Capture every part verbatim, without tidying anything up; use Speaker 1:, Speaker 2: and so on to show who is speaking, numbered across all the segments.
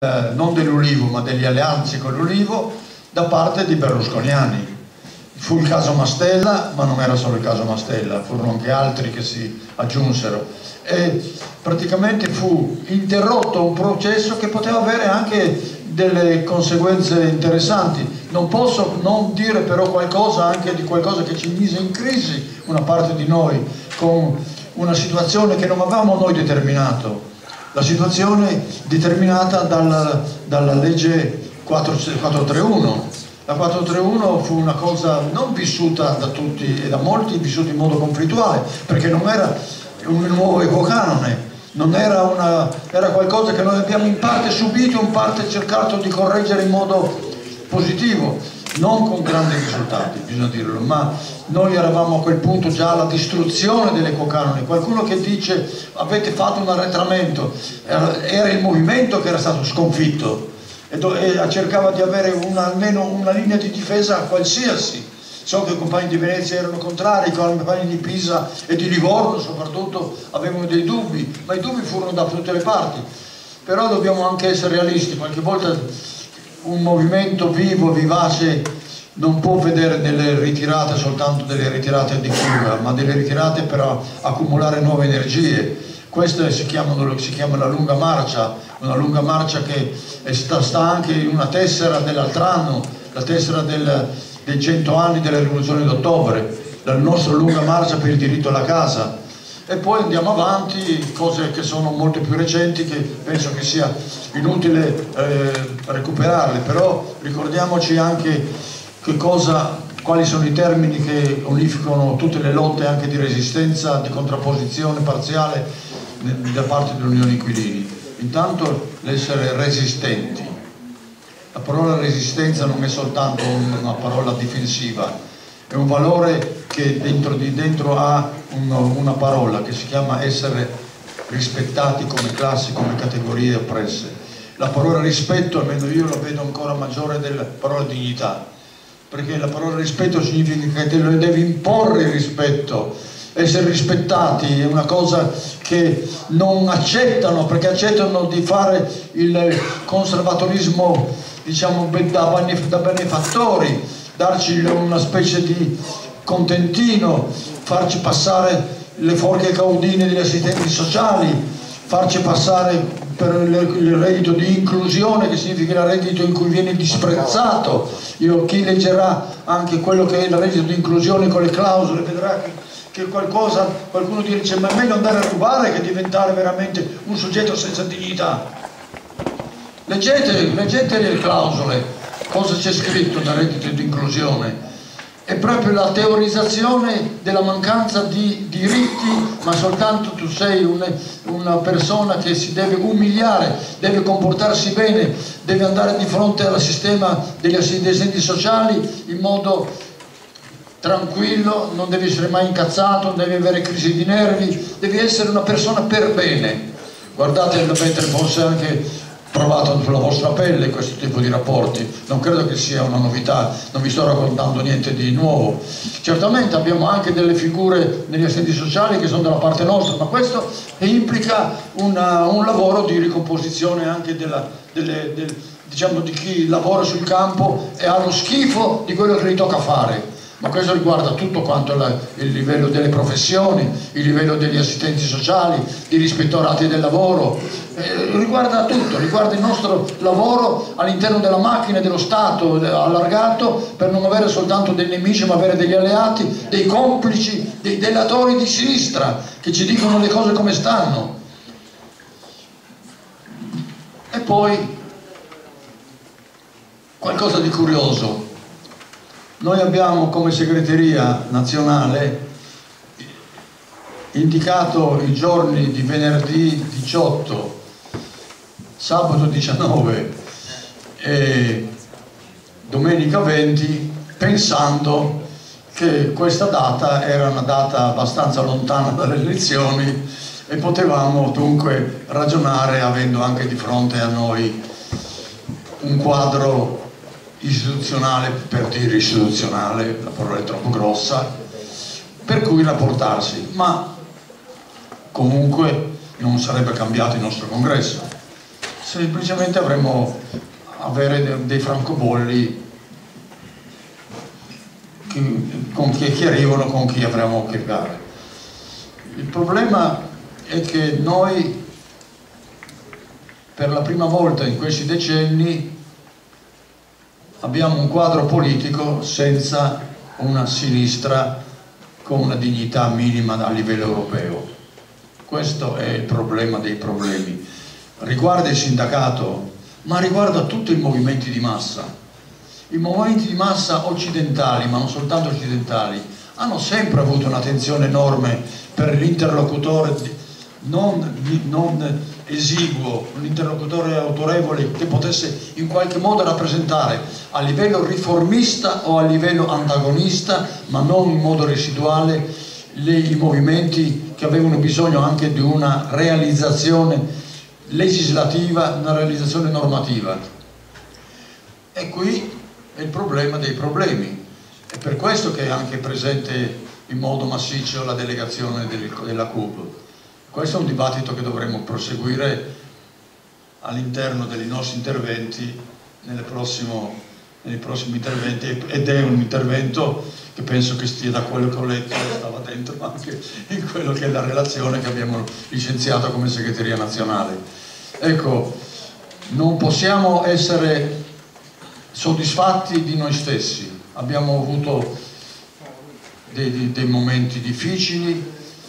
Speaker 1: eh, non dell'Ulivo ma degli alleanze con l'Ulivo da parte di berlusconiani. Fu il caso Mastella, ma non era solo il caso Mastella, furono anche altri che si aggiunsero e praticamente fu interrotto un processo che poteva avere anche delle conseguenze interessanti. Non posso non dire però qualcosa anche di qualcosa che ci mise in crisi una parte di noi, con una situazione che non avevamo noi determinato, la situazione determinata dalla, dalla legge quattrocentotrentuno. La quattrocentotrentuno fu una cosa non vissuta da tutti e da molti, vissuta in modo conflittuale, perché non era un nuovo ecocanone, non era, una, era qualcosa che noi abbiamo in parte subito, in parte cercato di correggere in modo positivo, non con grandi risultati, bisogna dirlo, ma noi eravamo a quel punto già alla distruzione dell'ecocanone. Qualcuno che dice avete fatto un arretramento, era, era il movimento che era stato sconfitto e, e cercava di avere una, almeno una linea di difesa qualsiasi. So che i compagni di Venezia erano contrari, i compagni di Pisa e di Livorno soprattutto avevano dei dubbi, ma i dubbi furono da tutte le parti. Però dobbiamo anche essere realisti, qualche volta un movimento vivo, vivace, non può vedere delle ritirate soltanto delle ritirate di fuga, ma delle ritirate per accumulare nuove energie. Questa si chiama, si chiama la lunga marcia, una lunga marcia che sta, sta anche in una tessera dell'altro anno, la tessera del, dei cento anni della rivoluzione d'ottobre, la nostra lunga marcia per il diritto alla casa. E poi andiamo avanti, cose che sono molto più recenti, che penso che sia inutile eh, recuperarle, però ricordiamoci anche che cosa, quali sono i termini che unificano tutte le lotte anche di resistenza, di contrapposizione parziale da parte dell'Unione Inquilini. Intanto l'essere resistenti. La parola resistenza non è soltanto una parola difensiva, è un valore che dentro di dentro ha una, una parola che si chiama essere rispettati come classi, come categorie oppresse. La parola rispetto, almeno io la vedo ancora maggiore della parola dignità, perché la parola rispetto significa che te lo devi imporre il rispetto. Essere rispettati è una cosa che non accettano, perché accettano di fare il conservatorismo, diciamo, da benefattori, darci una specie di contentino, farci passare le forche caudine degli assistenti sociali, farci passare per il reddito di inclusione, che significa il reddito in cui viene disprezzato. Io, chi leggerà anche quello che è il reddito di inclusione con le clausole vedrà che, che qualcosa, qualcuno dice ma è meglio andare a rubare che diventare veramente un soggetto senza dignità. Leggete, leggete le clausole, cosa c'è scritto nel reddito di inclusione. È proprio la teorizzazione della mancanza di diritti, ma soltanto tu sei un, una persona che si deve umiliare, deve comportarsi bene, deve andare di fronte al sistema degli assistenti sociali in modo tranquillo, non devi essere mai incazzato, non devi avere crisi di nervi, devi essere una persona per bene. Guardate, avete forse anche provato sulla vostra pelle questo tipo di rapporti, non credo che sia una novità, non vi sto raccontando niente di nuovo. Certamente abbiamo anche delle figure negli assistenti sociali che sono dalla parte nostra, ma questo implica una, un lavoro di ricomposizione anche della, delle, del, diciamo, di chi lavora sul campo e ha lo schifo di quello che gli tocca fare. Ma questo riguarda tutto quanto la, il livello delle professioni, il livello degli assistenti sociali, degli ispettorati del lavoro, eh, riguarda tutto, riguarda il nostro lavoro all'interno della macchina dello Stato allargato, per non avere soltanto dei nemici ma avere degli alleati, dei complici, dei delatori di sinistra che ci dicono le cose come stanno. E poi qualcosa di curioso. Noi abbiamo come segreteria nazionale indicato i giorni di venerdì diciotto, sabato diciannove e domenica venti, pensando che questa data era una data abbastanza lontana dalle elezioni e potevamo dunque ragionare avendo anche di fronte a noi un quadro istituzionale, per dire istituzionale, la parola è troppo grossa, per cui rapportarsi, ma comunque non sarebbe cambiato il nostro congresso. semplicemente avremmo avere dei francobolli chi, con chi, chi arrivano, con chi avremo a che fare. Il problema è che noi per la prima volta in questi decenni abbiamo un quadro politico senza una sinistra con una dignità minima a livello europeo. Questo è il problema dei problemi. Riguarda il sindacato, ma riguarda tutti i movimenti di massa. I movimenti di massa occidentali, ma non soltanto occidentali, hanno sempre avuto un'attenzione enorme per l'interlocutore non, non esiguo, un interlocutore autorevole che potesse in qualche modo rappresentare a livello riformista o a livello antagonista, ma non in modo residuale, le, i movimenti che avevano bisogno anche di una realizzazione legislativa, una realizzazione normativa. E qui è il problema dei problemi. È per questo che è anche presente in modo massiccio la delegazione del, della C U P. Questo è un dibattito che dovremo proseguire all'interno dei nostri interventi nelle prossimo, nei prossimi interventi, ed è un intervento che penso che stia, da quello che ho letto, stava dentro anche in quello che è la relazione che abbiamo licenziato come segreteria nazionale. Ecco, non possiamo essere soddisfatti di noi stessi, abbiamo avuto dei, dei momenti difficili,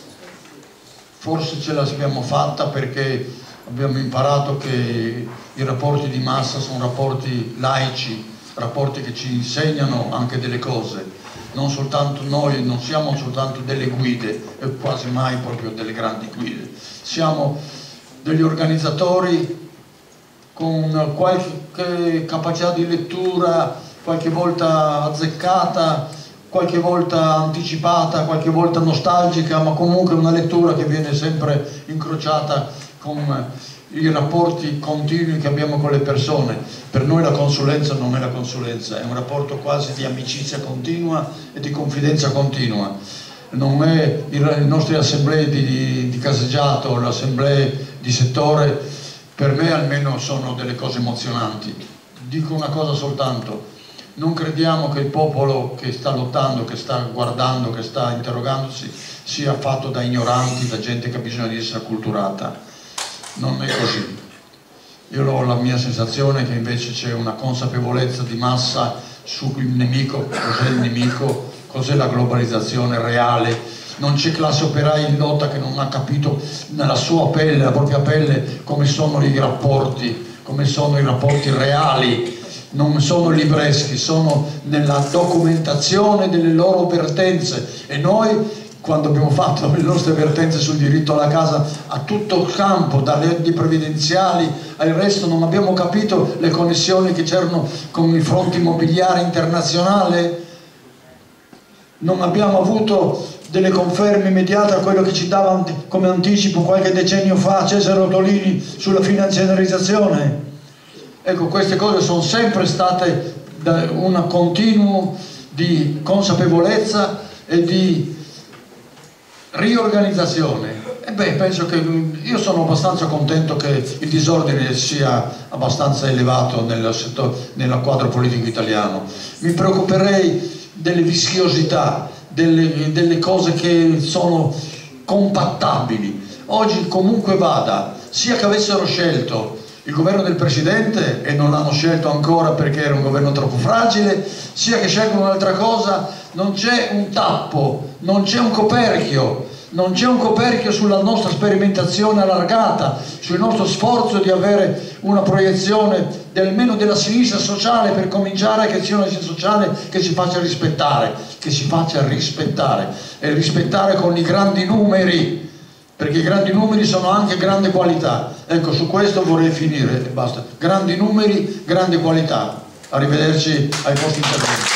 Speaker 1: forse ce l'abbiamo fatta perché abbiamo imparato che i rapporti di massa sono rapporti laici, rapporti che ci insegnano anche delle cose. Non soltanto noi, non siamo soltanto delle guide, e quasi mai proprio delle grandi guide. Siamo degli organizzatori con qualche capacità di lettura, qualche volta azzeccata, qualche volta anticipata, qualche volta nostalgica, ma comunque una lettura che viene sempre incrociata con i rapporti continui che abbiamo con le persone. Per noi la consulenza non è la consulenza, è un rapporto quasi di amicizia continua e di confidenza continua. Non è le nostre assemblee di, di caseggiato, le assemblee di settore, per me almeno sono delle cose emozionanti. Dico una cosa soltanto: non crediamo che il popolo che sta lottando, che sta guardando, che sta interrogandosi sia fatto da ignoranti, da gente che ha bisogno di essere acculturata. Non è così. Io ho la mia sensazione che invece c'è una consapevolezza di massa sul nemico, cos'è il nemico, cos'è la globalizzazione reale. Non c'è classe operaia in lotta che non ha capito nella sua pelle, la propria pelle, come sono i rapporti, come sono i rapporti reali. Non sono libreschi, sono nella documentazione delle loro vertenze, e noi quando abbiamo fatto le nostre vertenze sul diritto alla casa a tutto il campo, dalle leggi previdenziali al resto, non abbiamo capito le connessioni che c'erano con il fronte immobiliare internazionale, non abbiamo avuto delle conferme immediate a quello che ci dava come anticipo qualche decennio fa Cesare Ottolini sulla finanziarizzazione. Ecco, queste cose sono sempre state un continuo di consapevolezza e di riorganizzazione. E beh, penso che io sono abbastanza contento che il disordine sia abbastanza elevato nel, settore, nel quadro politico italiano. Mi preoccuperei delle vischiosità, delle, delle cose che sono compattabili. Oggi comunque vada, sia che avessero scelto il governo del Presidente e non l'hanno scelto ancora perché era un governo troppo fragile, sia che scelgono un'altra cosa, non c'è un tappo, non c'è un coperchio, non c'è un coperchio sulla nostra sperimentazione allargata, sul nostro sforzo di avere una proiezione del, almeno della sinistra sociale, per cominciare, che sia una sinistra sociale che si faccia rispettare, che si faccia rispettare, e rispettare con i grandi numeri, perché i grandi numeri sono anche grande qualità. Ecco, su questo vorrei finire e basta. Grandi numeri, grande qualità. Arrivederci ai vostri interventi.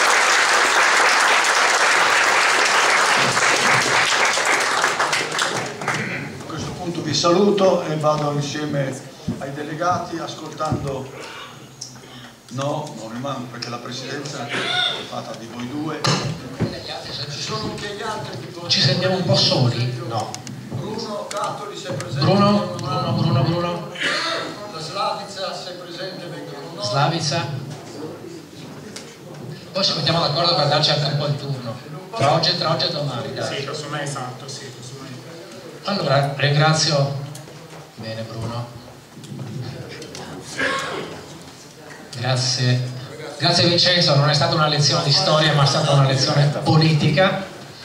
Speaker 1: A questo punto vi saluto e vado insieme ai delegati ascoltando. No, non rimango perché la presidenza è fatta di voi due. Ci sono anche gli altri.
Speaker 2: Ci sentiamo un po' soli?
Speaker 1: No. Bruno Cattoli, sei presente?
Speaker 2: Bruno, Bruno, Bruno, Bruno. Slavica. Poi ci mettiamo d'accordo per darci anche un po' il turno, tra oggi, tra oggi e domani. Dai.
Speaker 3: Sì, casomai esatto, sì.
Speaker 2: Allora, ringrazio. Bene Bruno. Grazie. Grazie Vincenzo, non è stata una lezione di storia, ma è stata una lezione politica.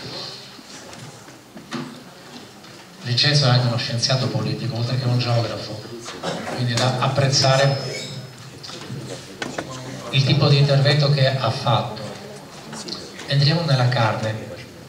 Speaker 2: Vincenzo è anche uno scienziato politico, oltre che un geografo, quindi da apprezzare il tipo di intervento che ha fatto. Entriamo nella carne.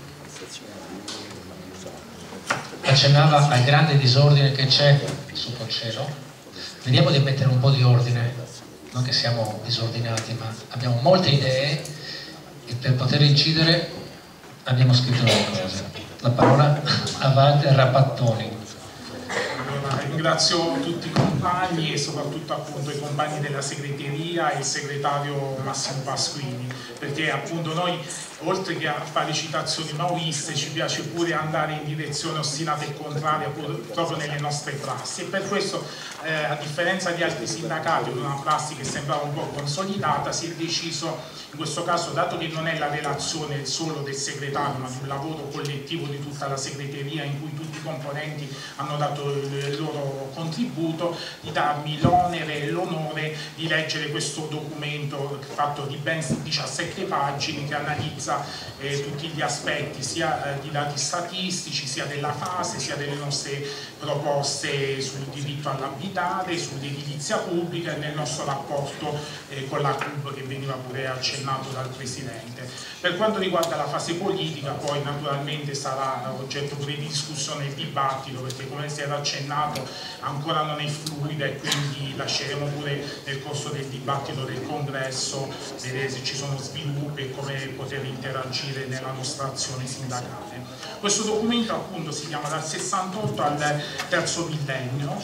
Speaker 2: Accennava al grande disordine che c'è sotto il cielo. Vediamo di mettere un po' di ordine, non che siamo disordinati, ma abbiamo molte idee e per poter incidere abbiamo scritto delle cose. La parola a Walter Rapattoni.
Speaker 3: Allora, ringrazio tutti i compagni e soprattutto appunto i compagni della segreteria e il segretario Massimo Pasquini, perché appunto noi oltre che a fare citazioni maoiste ci piace pure andare in direzione ostinata e contraria proprio nelle nostre prassi, e per questo eh, a differenza di altri sindacati con una prassi che sembrava un po' consolidata, si è deciso in questo caso, dato che non è la relazione solo del segretario ma di un lavoro collettivo di tutta la segreteria in cui tutti i componenti hanno dato il loro contributo, di darmi l'onere e l'onore di leggere questo documento fatto di ben diciassette pagine che analizza Eh, tutti gli aspetti sia eh, di dati statistici, sia della fase, sia delle nostre proposte sul diritto all'abitare, sull'edilizia pubblica e nel nostro rapporto eh, con la C U B che veniva pure accennato dal Presidente. Per quanto riguarda la fase politica poi naturalmente sarà oggetto pure di discussione e dibattito, perché come si era accennato ancora non è fluida e quindi lasceremo pure nel corso del dibattito del congresso vedere se ci sono sviluppi e come poter interagire nella nostra azione sindacale. Questo documento appunto si chiama dal sessantotto al terzo millennio.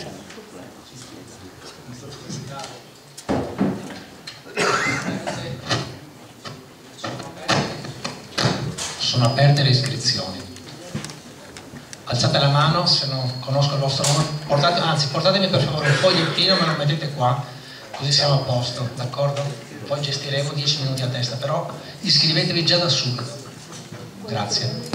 Speaker 2: Sono aperte le iscrizioni. Alzate la mano se non conosco il vostro nome, portate, anzi portatemi per favore un fogliettino, me lo mettete qua, così siamo a posto, d'accordo? Poi gestiremo dieci minuti a testa, però iscrivetevi già da subito. Grazie.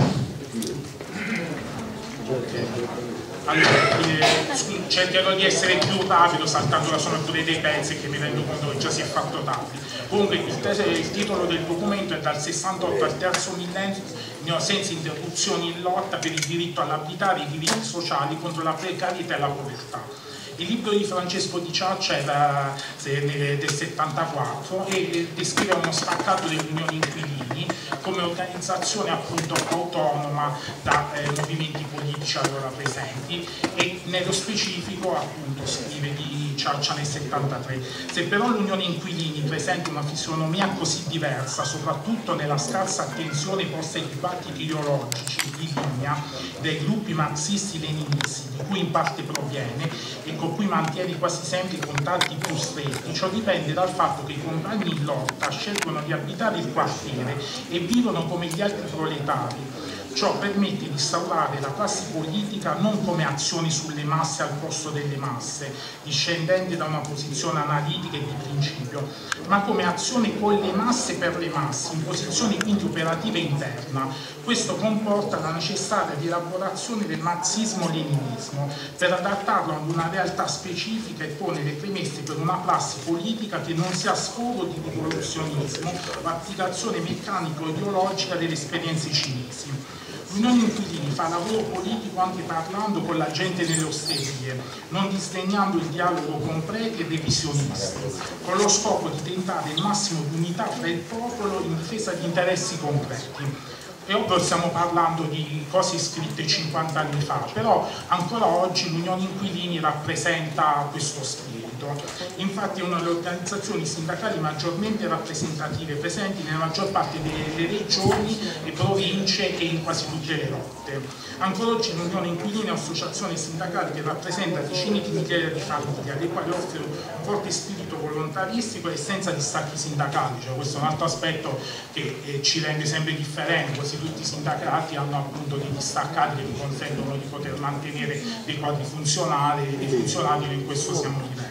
Speaker 3: Allora, eh, cercherò di essere più rapido saltando la somma pure dei pezzi che mi rendo conto che già si è fatto tardi. Comunque il, il titolo del documento è dal sessantotto al terzo millennio senza interruzioni in lotta per il diritto all'abitare e i diritti sociali contro la precarietà e la povertà. Il libro di Francesco Di Ciaccia era del settantaquattro e descrive uno staccato delle unioni inquilini come organizzazione appunto autonoma da eh, movimenti politici allora presenti, e nello specifico appunto scrive Di Ciaccia nel settantatré: se però l'unione inquilini presenta una fisionomia così diversa, soprattutto nella scarsa attenzione posta ai dibattiti ideologici di linea dei gruppi marxisti-leninisti di cui in parte proviene e con cui mantiene quasi sempre i contatti più stretti, ciò dipende dal fatto che i compagni in lotta scelgono di abitare il quartiere e vivono come gli altri proletari. Ciò permette di instaurare la classe politica non come azione sulle masse al posto delle masse, discendente da una posizione analitica e di principio, ma come azione con le masse per le masse, in posizione quindi operativa interna. Questo comporta la necessaria rielaborazione del marxismo-leninismo per adattarlo ad una realtà specifica e pone le premesse per una classe politica che non sia sfogo di rivoluzionismo o applicazione meccanico-ideologica delle esperienze cinesi. L'unione inquilini fa lavoro politico anche parlando con la gente nelle osterie, non disdegnando il dialogo con preti e revisionisti, con lo scopo di tentare il massimo di unità fra il popolo in difesa di interessi concreti. E ovvio stiamo parlando di cose scritte cinquanta anni fa, però ancora oggi l'Unione Inquilini rappresenta questo spirito. Infatti è una delle organizzazioni sindacali maggiormente rappresentative presenti nella maggior parte delle regioni e province e in quasi tutte le lotte. Ancora oggi l'Unione Inquilini è un'associazione sindacale che rappresenta decine di migliaia di famiglie, alle quali offre un forte spirito volontaristico e senza distacchi sindacali, cioè questo è un altro aspetto che eh, ci rende sempre differenti. Quasi tutti i sindacati hanno appunto dei distaccati che vi consentono di poter mantenere dei quadri funzionali e dei funzionali, in questo siamo diversi.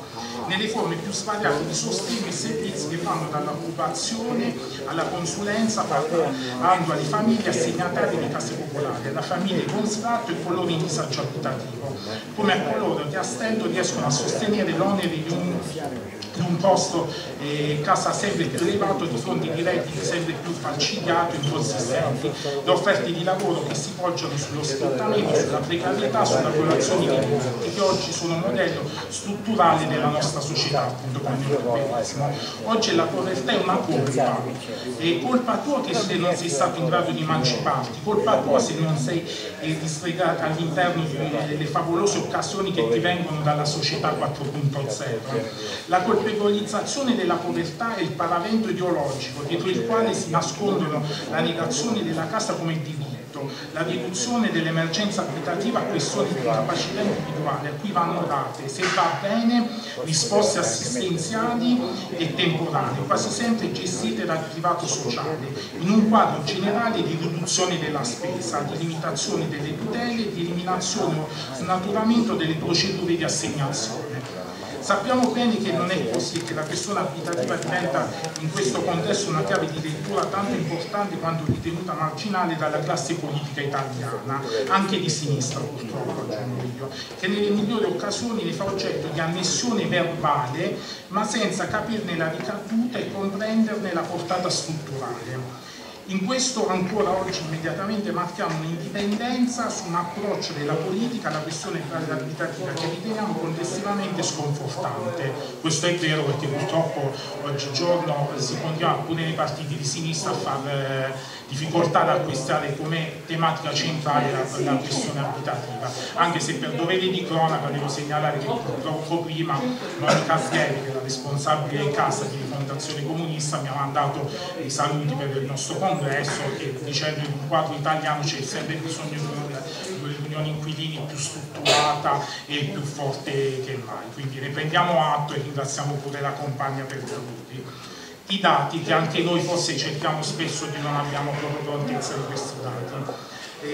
Speaker 3: nelle forme più svariate di sostegno e servizi che vanno dall'occupazione alla consulenza, parlando alle famiglie assegnatarie di case popolari, alla famiglia con sfratto e coloro in disagio abitativo, come a coloro che a stento riescono a sostenere l'onere di un, di un costo eh, casa sempre più elevato di fronte di redditi sempre più falcidiati e inconsistenti, da offerte di lavoro che si poggiano sullo sfruttamento, sulla precarietà, sulla violazione dei diritti, che oggi sono un modello strutturale della nostra società, appunto come neoliberismo. Oggi la povertà è una colpa, e colpa tua che se non sei stato in grado di emanciparti, colpa tua se non sei eh, disgregato all'interno delle favolose occasioni che ti vengono dalla società quattro punto zero. La colpevolizzazione della povertà è il paravento ideologico dietro il quale si nascondono la negazione della casa come diritto, la riduzione dell'emergenza abitativa a questioni di capacità individuale a cui vanno date, se va bene, risposte assistenziali e temporanee, quasi sempre gestite dal privato sociale, in un quadro generale di riduzione della spesa, di limitazione delle tutele e di eliminazione o snaturamento delle procedure di assegnazione. Sappiamo bene che non è così, che la questione abitativa diventa in questo contesto una chiave di lettura tanto importante quanto ritenuta marginale dalla classe politica italiana, anche di sinistra purtroppo, aggiungo io, che nelle migliori occasioni ne fa oggetto di annessione verbale, ma senza capirne la ricaduta e comprenderne la portata strutturale. In questo ancora oggi immediatamente marchiamo un'indipendenza su un approccio della politica alla questione abitativa che riteniamo complessivamente sconfortante. Questo è vero perché purtroppo oggigiorno si continua pure nei partiti di sinistra a far eh, difficoltà ad acquistare come tematica centrale la, la questione abitativa, anche se per dovere di cronaca devo segnalare che poco prima Monica Sgheri, che è la responsabile in casa di Fondazione Comunista, mi ha mandato i saluti per il nostro congresso, che dicendo in un quadro italiano c'è sempre bisogno di un'unione inquilini più strutturata e più forte che mai, quindi ne prendiamo atto e ringraziamo pure la compagna per i saluti. I dati, che anche noi forse cerchiamo spesso di non abbiamo proprio prontezza di questi dati, e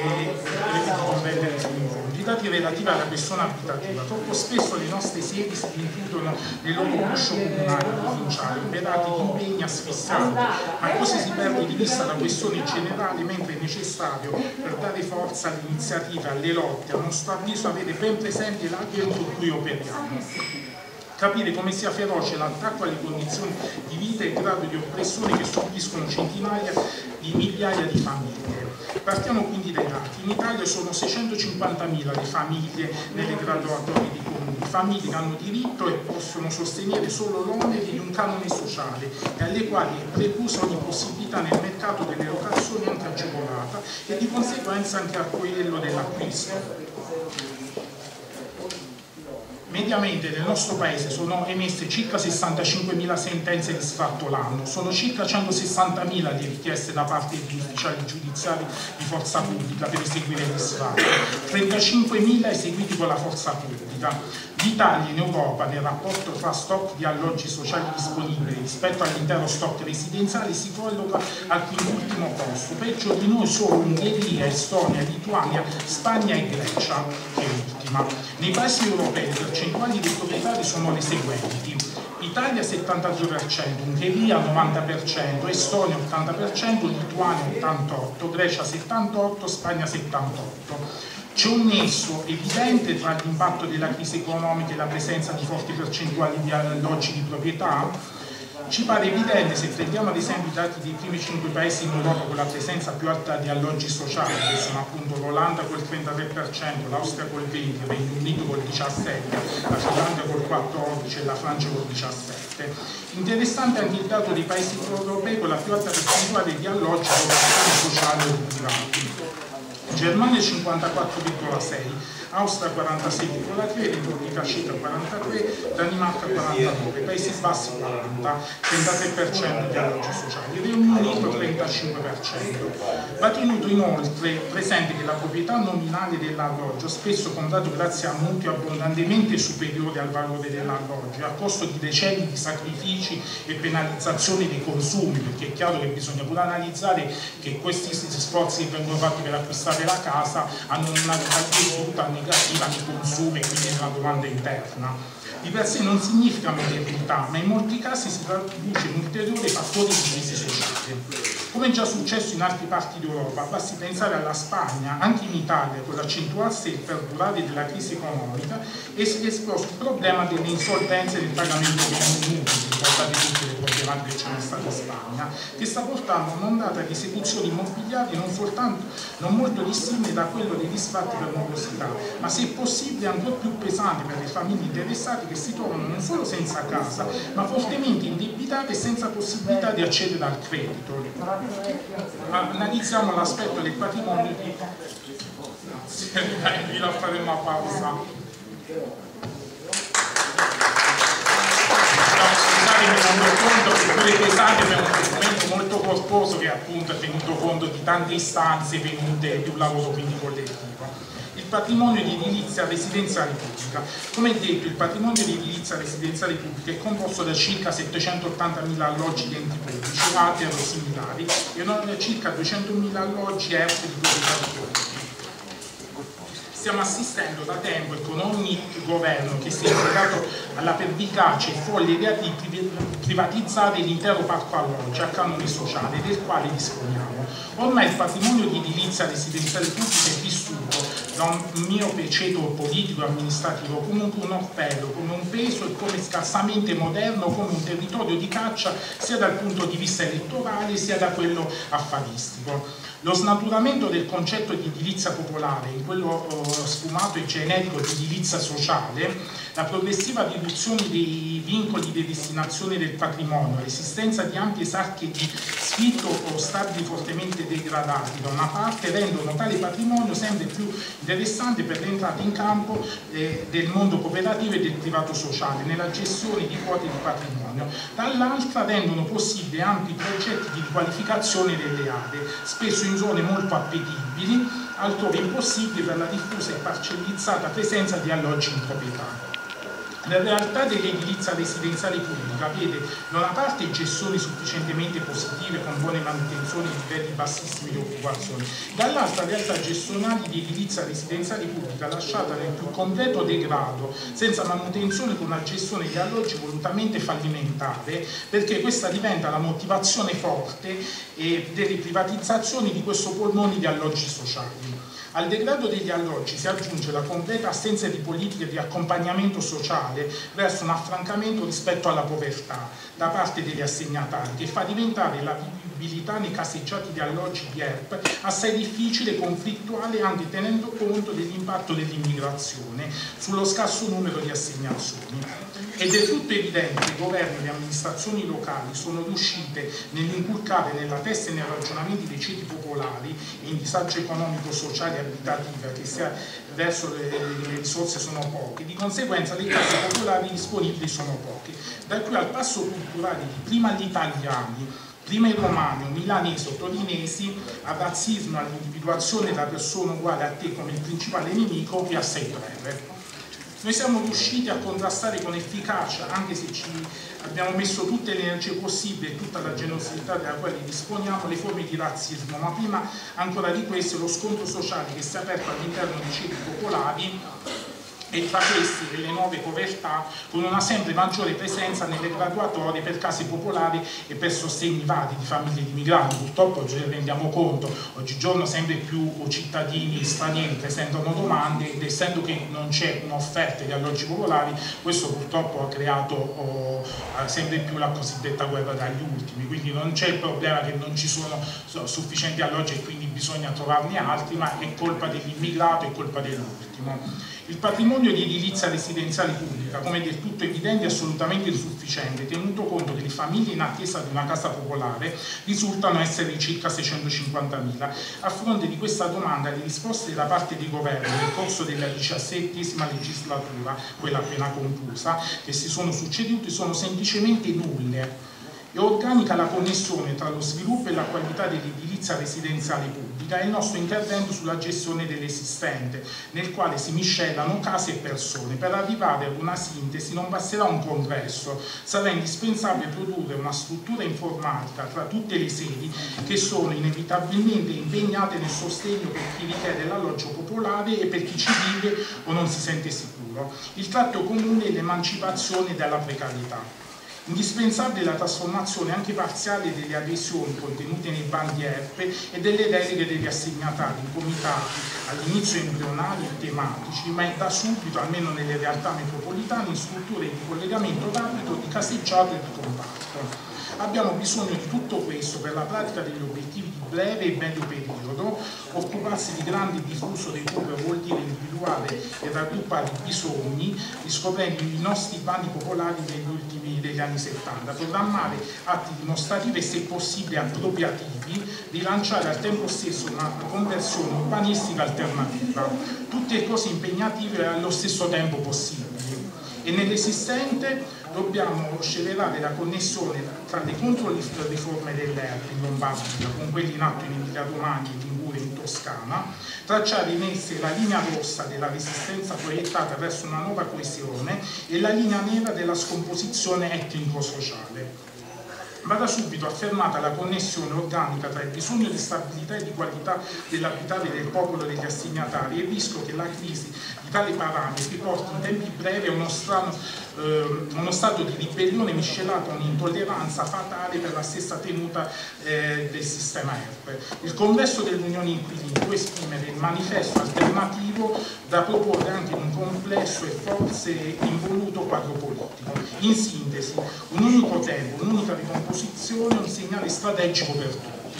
Speaker 3: i dati relativi alla questione abitativa. Troppo spesso le nostre sedi si rinchiudono nei loro uscio comunali o provinciali, oberati di impegni asfissianti, ma così si perde di vista la questione generale, mentre è necessario, per dare forza alle iniziative, alle lotte, a nostro avviso avere ben presente l'ambiente in cui operiamo, capire come sia feroce l'attacco alle condizioni di vita e il grado di oppressione che subiscono centinaia di migliaia di famiglie. Partiamo quindi dai dati. In Italia sono seicentocinquantamila le famiglie nelle graduatorie di comuni, famiglie che hanno diritto e possono sostenere solo l'onere di un canone sociale e alle quali è preclusa ogni possibilità nel mercato delle locazioni anche agevolata e di conseguenza anche a quello dell'acquisto. Mediamente nel nostro paese sono emesse circa sessantacinquemila sentenze di sfratto l'anno, sono circa centosessantamila le richieste da parte degli ufficiali giudiziari di forza pubblica per eseguire gli sfratti, trentacinquemila eseguiti con la forza pubblica. L'Italia in Europa nel rapporto tra stock di alloggi sociali disponibili rispetto all'intero stock residenziale si colloca al quindicesimo posto, peggio di noi solo Ungheria, Estonia, Lituania, Spagna e Grecia, che è l'ultima. Nei paesi europei le percentuali dei proprietari sono le seguenti: Italia settantadue per cento, Ungheria novanta per cento, Estonia ottanta per cento, Lituania ottantotto per cento, Grecia settantotto per cento, Spagna settantotto per cento. C'è un nesso evidente tra l'impatto della crisi economica e la presenza di forti percentuali di alloggi di proprietà? Ci pare evidente se prendiamo ad esempio i dati dei primi cinque paesi in Europa con la presenza più alta di alloggi sociali, che sono appunto l'Olanda col trentatré per cento, l'Austria col venti per cento, il Regno Unito col diciassette per cento, la Finlandia col quattordici per cento e la Francia col diciassette per cento. Interessante anche il dato dei paesi europei con la più alta percentuale di alloggi con sociali o privati. Germania cinquantaquattro virgola sei, Austria quarantasei virgola tre, Repubblica Ceca quarantatré, Danimarca quarantanove, Paesi Bassi quaranta, trentatré per cento di alloggi sociali, Regno Unito trentacinque per cento. Va tenuto inoltre presente che la proprietà nominale dell'alloggio, spesso comprato grazie a mutui abbondantemente superiori al valore dell'alloggio, a costo di decenni di sacrifici e penalizzazioni dei consumi, perché è chiaro che bisogna pure analizzare che questi sforzi che vengono fatti per acquistare la casa hanno una ricaduta negativa nei consumi e quindi nella domanda interna. di per sé non significa modernità, ma in molti casi si traduce in ulteriore fattore di crisi sociale. Come già successo in altre parti d'Europa, basti pensare alla Spagna, anche in Italia, con l'accentuarsi e il perdurare della crisi economica, è esploso il problema delle insolvenze del pagamento dei mutui, ricordate tutte le problematiche che c'è stata in Spagna, che sta portando a un'ondata di esecuzioni immobiliari non soltanto non molto dissimile da quello degli sfratti per morosità, ma se possibile ancora più pesante per le famiglie interessate che si trovano non solo senza casa, ma fortemente indebitate e senza possibilità di accedere al credito. Analizziamo l'aspetto del patrimonio di... Grazie, vi la fare una pausa. Scusate, mi rendo conto che pure pesante per un documento molto corposo che appunto ha tenuto conto di tante istanze venute di un lavoro quindi collettivo. Il patrimonio di edilizia residenziale pubblica. Come detto, il patrimonio di edilizia residenziale pubblica è composto da circa settecentottantamila alloggi di enti pubblici, A T E R o similari, e da circa duecentomila alloggi E R P di proprietà di pubblici. Stiamo assistendo da tempo e con ogni governo che si è impiegato alla pervicace e folle idea di privatizzare l'intero parco alloggi a canone sociale del quale disponiamo. Ormai il patrimonio di edilizia residenziale pubblica è vissuto da un miope ceto politico e amministrativo comunque un orpello, come un peso e come scarsamente moderno, come un territorio di caccia sia dal punto di vista elettorale sia da quello affaristico. Lo snaturamento del concetto di edilizia popolare in quello uh, sfumato e generico di edilizia sociale, la progressiva riduzione dei vincoli di destinazione del patrimonio, l'esistenza di ampie sacche di sfitto o stabili fortemente degradati da una parte rendono tale patrimonio sempre più interessante per l'entrata in campo eh, del mondo cooperativo e del privato sociale nella gestione di quote di patrimonio, dall'altra rendono possibili ampi progetti di riqualificazione delle aree, spesso in zone molto appetibili, altrove impossibili per la diffusa e parcellizzata presenza di alloggi in proprietà. La realtà dell'edilizia residenziale pubblica vede da una parte gestioni sufficientemente positive con buone manutenzioni e livelli bassissimi di occupazione, dall'altra realtà gestionali di edilizia residenziale pubblica lasciata nel più completo degrado, senza manutenzione, con una gestione di alloggi volutamente fallimentare, perché questa diventa la motivazione forte eh, delle privatizzazioni di questo polmone di alloggi sociali. Al degrado degli alloggi si aggiunge la completa assenza di politiche di accompagnamento sociale verso un affrancamento rispetto alla povertà da parte degli assegnatari, che fa diventare la vivibilità nei caseggiati di alloggi di E R P assai difficile e conflittuale, anche tenendo conto dell'impatto dell'immigrazione sullo scarso numero di assegnazioni. Ed è tutto evidente che i governi e le amministrazioni locali sono riuscite nell'inculcare nella testa e nei ragionamenti dei ceti popolari in disagio economico-sociale e abitativa, che sia verso le, le risorse sono poche, di conseguenza le case popolari disponibili sono poche. Da qui al passo culturale di prima gli italiani, prima i romani, o milanesi o torinesi, al razzismo, all'individuazione della persona uguale a te come il principale nemico, è assai breve. Noi siamo riusciti a contrastare con efficacia, anche se ci abbiamo messo tutte le energie possibili e tutta la generosità della quale disponiamo, le forme di razzismo, ma prima ancora di questo lo scontro sociale che si è aperto all'interno dei ceti popolari e tra questi e le nuove povertà, con una sempre maggiore presenza nelle graduatorie per case popolari e per sostegni vari di famiglie di migranti. Purtroppo ci rendiamo conto, oggigiorno sempre più cittadini stranieri presentano domande ed essendo che non c'è un'offerta di alloggi popolari, questo purtroppo ha creato oh, sempre più la cosiddetta guerra dagli ultimi, quindi non c'è il problema che non ci sono sufficienti alloggi e quindi bisogna trovarne altri, ma è colpa dell'immigrato, è colpa dell'ultimo. Il patrimonio di edilizia residenziale pubblica, come del tutto evidente, è assolutamente insufficiente, tenuto conto che le famiglie in attesa di una casa popolare risultano essere circa seicentocinquantamila. A fronte di questa domanda, le risposte da parte dei governi nel corso della diciassettesima legislatura, quella appena conclusa, che si sono succeduti, sono semplicemente nulle. È organica la connessione tra lo sviluppo e la qualità dell'edilizia residenziale pubblica e il nostro intervento sulla gestione dell'esistente, nel quale si miscelano case e persone. Per arrivare ad una sintesi non basterà un congresso, sarà indispensabile produrre una struttura informatica tra tutte le sedi che sono inevitabilmente impegnate nel sostegno per chi richiede l'alloggio popolare e per chi ci vive o non si sente sicuro. futuro, il tratto comune è l'emancipazione dalla precarietà. Indispensabile la trasformazione anche parziale delle adesioni contenute nei bandi E R P E e delle deleghe degli assegnatari in comitati all'inizio embrionali e tematici, ma da subito, almeno nelle realtà metropolitane, in strutture di collegamento rapido, di caseggiato e di comparto. Abbiamo bisogno di tutto questo per la pratica degli obiettivi di breve e medio periodo. Occuparsi di grande diffuso recupero vuol dire individuare e raggruppare i bisogni, riscoprendo i nostri bandi popolari degli ultimi degli anni settanta, programmare atti dimostrativi e se possibile appropriativi, rilanciare al tempo stesso una conversione urbanistica alternativa, tutte cose impegnative e allo stesso tempo possibili. E nell'esistente dobbiamo scegliere la connessione tra le controriforme dell'E R P E in Lombardia con quelli in atto in Emilia Romagna, in Liguria e in Toscana, tracciare in esse la linea rossa della resistenza proiettata verso una nuova coesione e la linea nera della scomposizione etnico-sociale. Va da subito affermata la connessione organica tra il bisogno di stabilità e di qualità dell'abitare del popolo degli assegnatari e rischio che la crisi di tali parametri porti in tempi brevi a uno, strano, eh, uno stato di ribellione miscelato a un'intolleranza fatale per la stessa tenuta eh, del sistema E R P E. Il congresso dell'Unione Inquilini può esprimere il manifesto alternativo da proporre anche in un complesso e forse involuto quadro politico. In sintesi, un unico tempo, un'unica ricomposizione, un segnale strategico per tutti.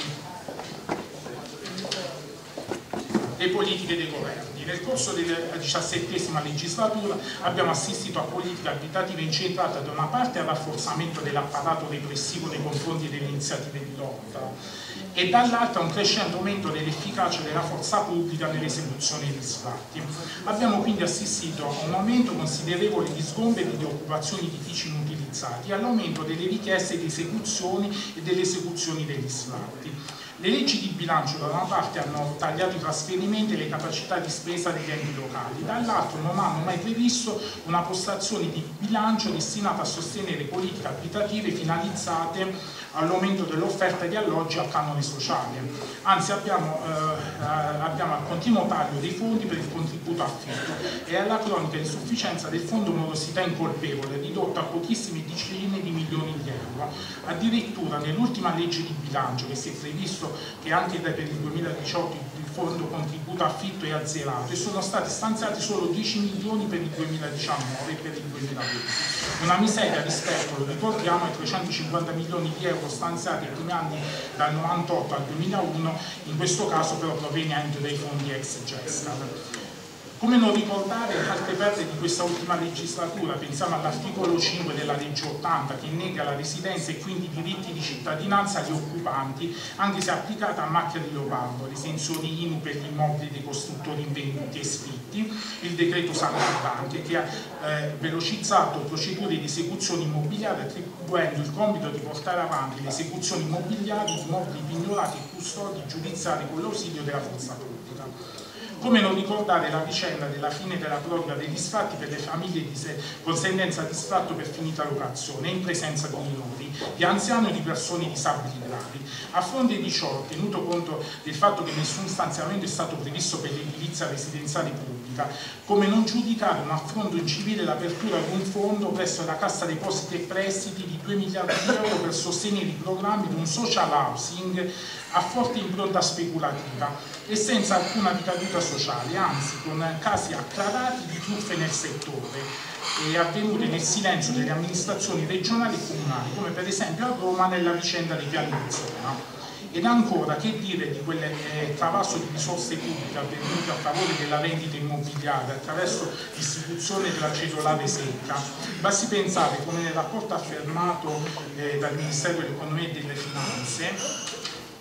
Speaker 3: Le politiche dei governi. Nel corso della diciassettesima legislatura abbiamo assistito a politiche abitative incentrate da una parte al rafforzamento dell'apparato repressivo nei confronti delle iniziative di lotta e dall'altra un crescente aumento dell'efficacia della forza pubblica nell'esecuzione degli sfratti. Abbiamo quindi assistito a un aumento considerevole di sgomberi di occupazioni edifici inutilizzati e all'aumento delle richieste di esecuzioni e delle esecuzioni degli sfratti. Le leggi di bilancio da una parte hanno tagliato i trasferimenti e le capacità di spesa degli enti locali, dall'altro non hanno mai previsto una postazione di bilancio destinata a sostenere politiche abitative finalizzate all'aumento dell'offerta di alloggi a canone sociale. Anzi abbiamo, eh, abbiamo al continuo taglio dei fondi per il contributo affitto e alla cronica insufficienza del fondo morosità incolpevole ridotto a pochissime decine di milioni di euro. Addirittura nell'ultima legge di bilancio che si è previsto che anche per il duemiladiciotto il fondo contributo affitto è azzerato e sono stati stanziati solo dieci milioni per il duemiladiciannove e per il duemilaventi. Una miseria rispetto, lo ricordiamo, ai trecentocinquanta milioni di euro stanziati nei primi anni dal novantotto al duemilauno, in questo caso però provenienti dai fondi ex Gescal. Come non ricordare altre parti di questa ultima legislatura? Pensiamo all'articolo cinque della legge ottanta che nega la residenza e quindi i diritti di cittadinanza agli occupanti, anche se applicata a macchia di leopardo, l'esenzione I M U per gli immobili dei costruttori invenduti e sfitti, il decreto salvabanche che ha eh, velocizzato procedure di esecuzione immobiliare attribuendo il compito di portare avanti le esecuzioni immobiliari di immobili pignorati e custodi giudiziari con l'ausilio della forza pubblica. Come non ricordare la vicenda della fine della proroga degli sfratti per le famiglie di con sentenza di sfratto per finita locazione in presenza di minori, di anziani o di persone disabili gravi. A fronte di ciò, tenuto conto del fatto che nessun stanziamento è stato previsto per l'edilizia residenziale pubblica, come non giudicare un affronto incivile l'apertura di un fondo presso la Cassa Depositi e Prestiti di due miliardi di euro per sostenere i programmi di un social housing a forte impronta speculativa e senza alcuna ricaduta sociale, anzi con casi acclarati di truffe nel settore e avvenute nel silenzio delle amministrazioni regionali e comunali, come per esempio a Roma nella vicenda dei piani di zona. Ed ancora, che dire di quel eh, travaso di risorse pubbliche avvenute a favore della vendita immobiliare attraverso l'istituzione della cedolare secca? Basti pensare, come nel rapporto affermato eh, dal Ministero dell'Economia e delle Finanze,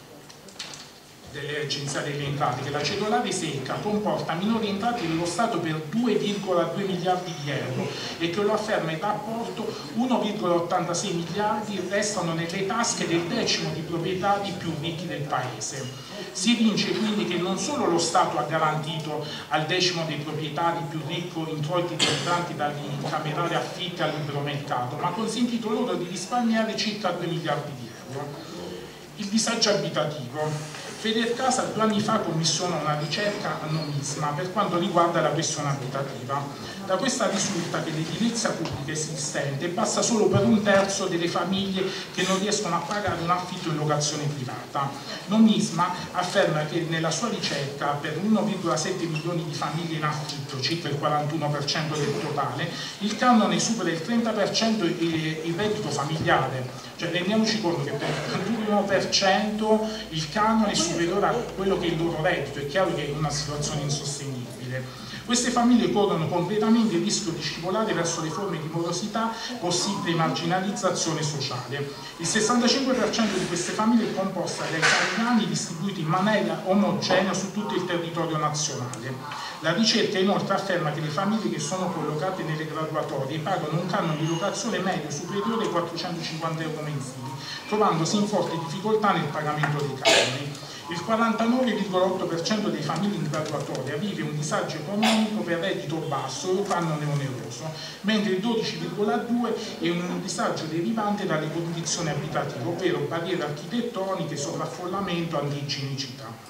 Speaker 3: delle agenzie delle entrate, che la cedolare secca comporta minori entrate dello Stato per due virgola due miliardi di euro e che lo afferma il rapporto uno virgola ottantasei miliardi restano nelle tasche del decimo di proprietari più ricchi del Paese. Si evince quindi che non solo lo Stato ha garantito al decimo dei proprietari più ricco introiti derivanti dagli incamerari affitti al libero mercato, ma ha consentito loro di risparmiare circa due miliardi di euro. Il disagio abitativo. Federcasa due anni fa commissiona una ricerca a Nomisma per quanto riguarda la questione abitativa. Da questa risulta che l'edilizia pubblica esistente passa solo per un terzo delle famiglie che non riescono a pagare un affitto in locazione privata. Nomisma afferma che nella sua ricerca per uno virgola sette milioni di famiglie in affitto, circa il quarantuno per cento del totale, il canone supera il trenta per cento il reddito familiare. Cioè rendiamoci conto che per il trentuno per cento il canone è superiore a quello che è il loro reddito, è chiaro che è una situazione insostenibile. Queste famiglie corrono completamente il rischio di scivolare verso le forme di morosità, possibile marginalizzazione sociale. Il sessantacinque per cento di queste famiglie è composta da italiani distribuiti in maniera omogenea su tutto il territorio nazionale. La ricerca inoltre afferma che le famiglie che sono collocate nelle graduatorie pagano un canone di locazione medio superiore ai quattrocentocinquanta euro mensili, trovandosi in forte difficoltà nel pagamento dei canoni. Il quarantanove virgola otto per cento delle famiglie in graduatoria vive un disagio economico per reddito basso o canone oneroso, mentre il dodici virgola due per cento è un disagio derivante dalle condizioni abitative, ovvero barriere architettoniche, sovraffollamento, antiigienicità.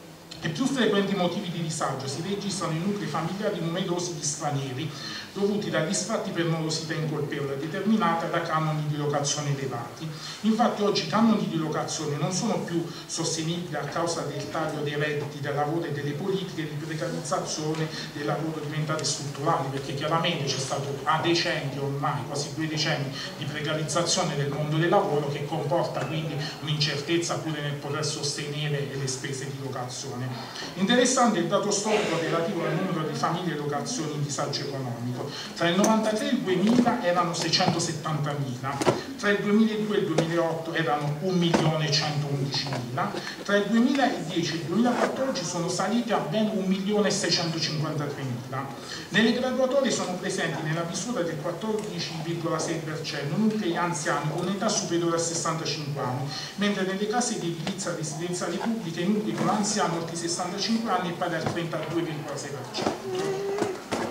Speaker 3: I più frequenti motivi di disagio si registrano in nuclei familiari numerosi di stranieri, dovuti dagli sfratti per morosità incolpevole determinata da canoni di locazione elevati. Infatti oggi i canoni di locazione non sono più sostenibili a causa del taglio dei redditi del lavoro e delle politiche di precarizzazione del lavoro diventate strutturali, perché chiaramente c'è stato a decenni ormai, quasi due decenni, di precarizzazione del mondo del lavoro che comporta quindi un'incertezza pure nel poter sostenere le spese di locazione. Interessante il dato storico relativo al numero di famiglie e locazioni in disagio economico. Tra il novantatré e il duemila erano seicentosettantamila, tra il duemiladue e il duemilaotto erano un milione centoundicimila, tra il duemiladieci e il duemilaquattordici sono saliti a ben un milione seicentocinquantatremila. Nelle graduatorie sono presenti nella misura del quattordici virgola sei per cento nuclei anziani con età superiore a sessantacinque anni, mentre nelle case di edilizia residenziale pubblica i nuclei con anziani oltre i sessantacinque anni è pari al trentadue virgola sei per cento.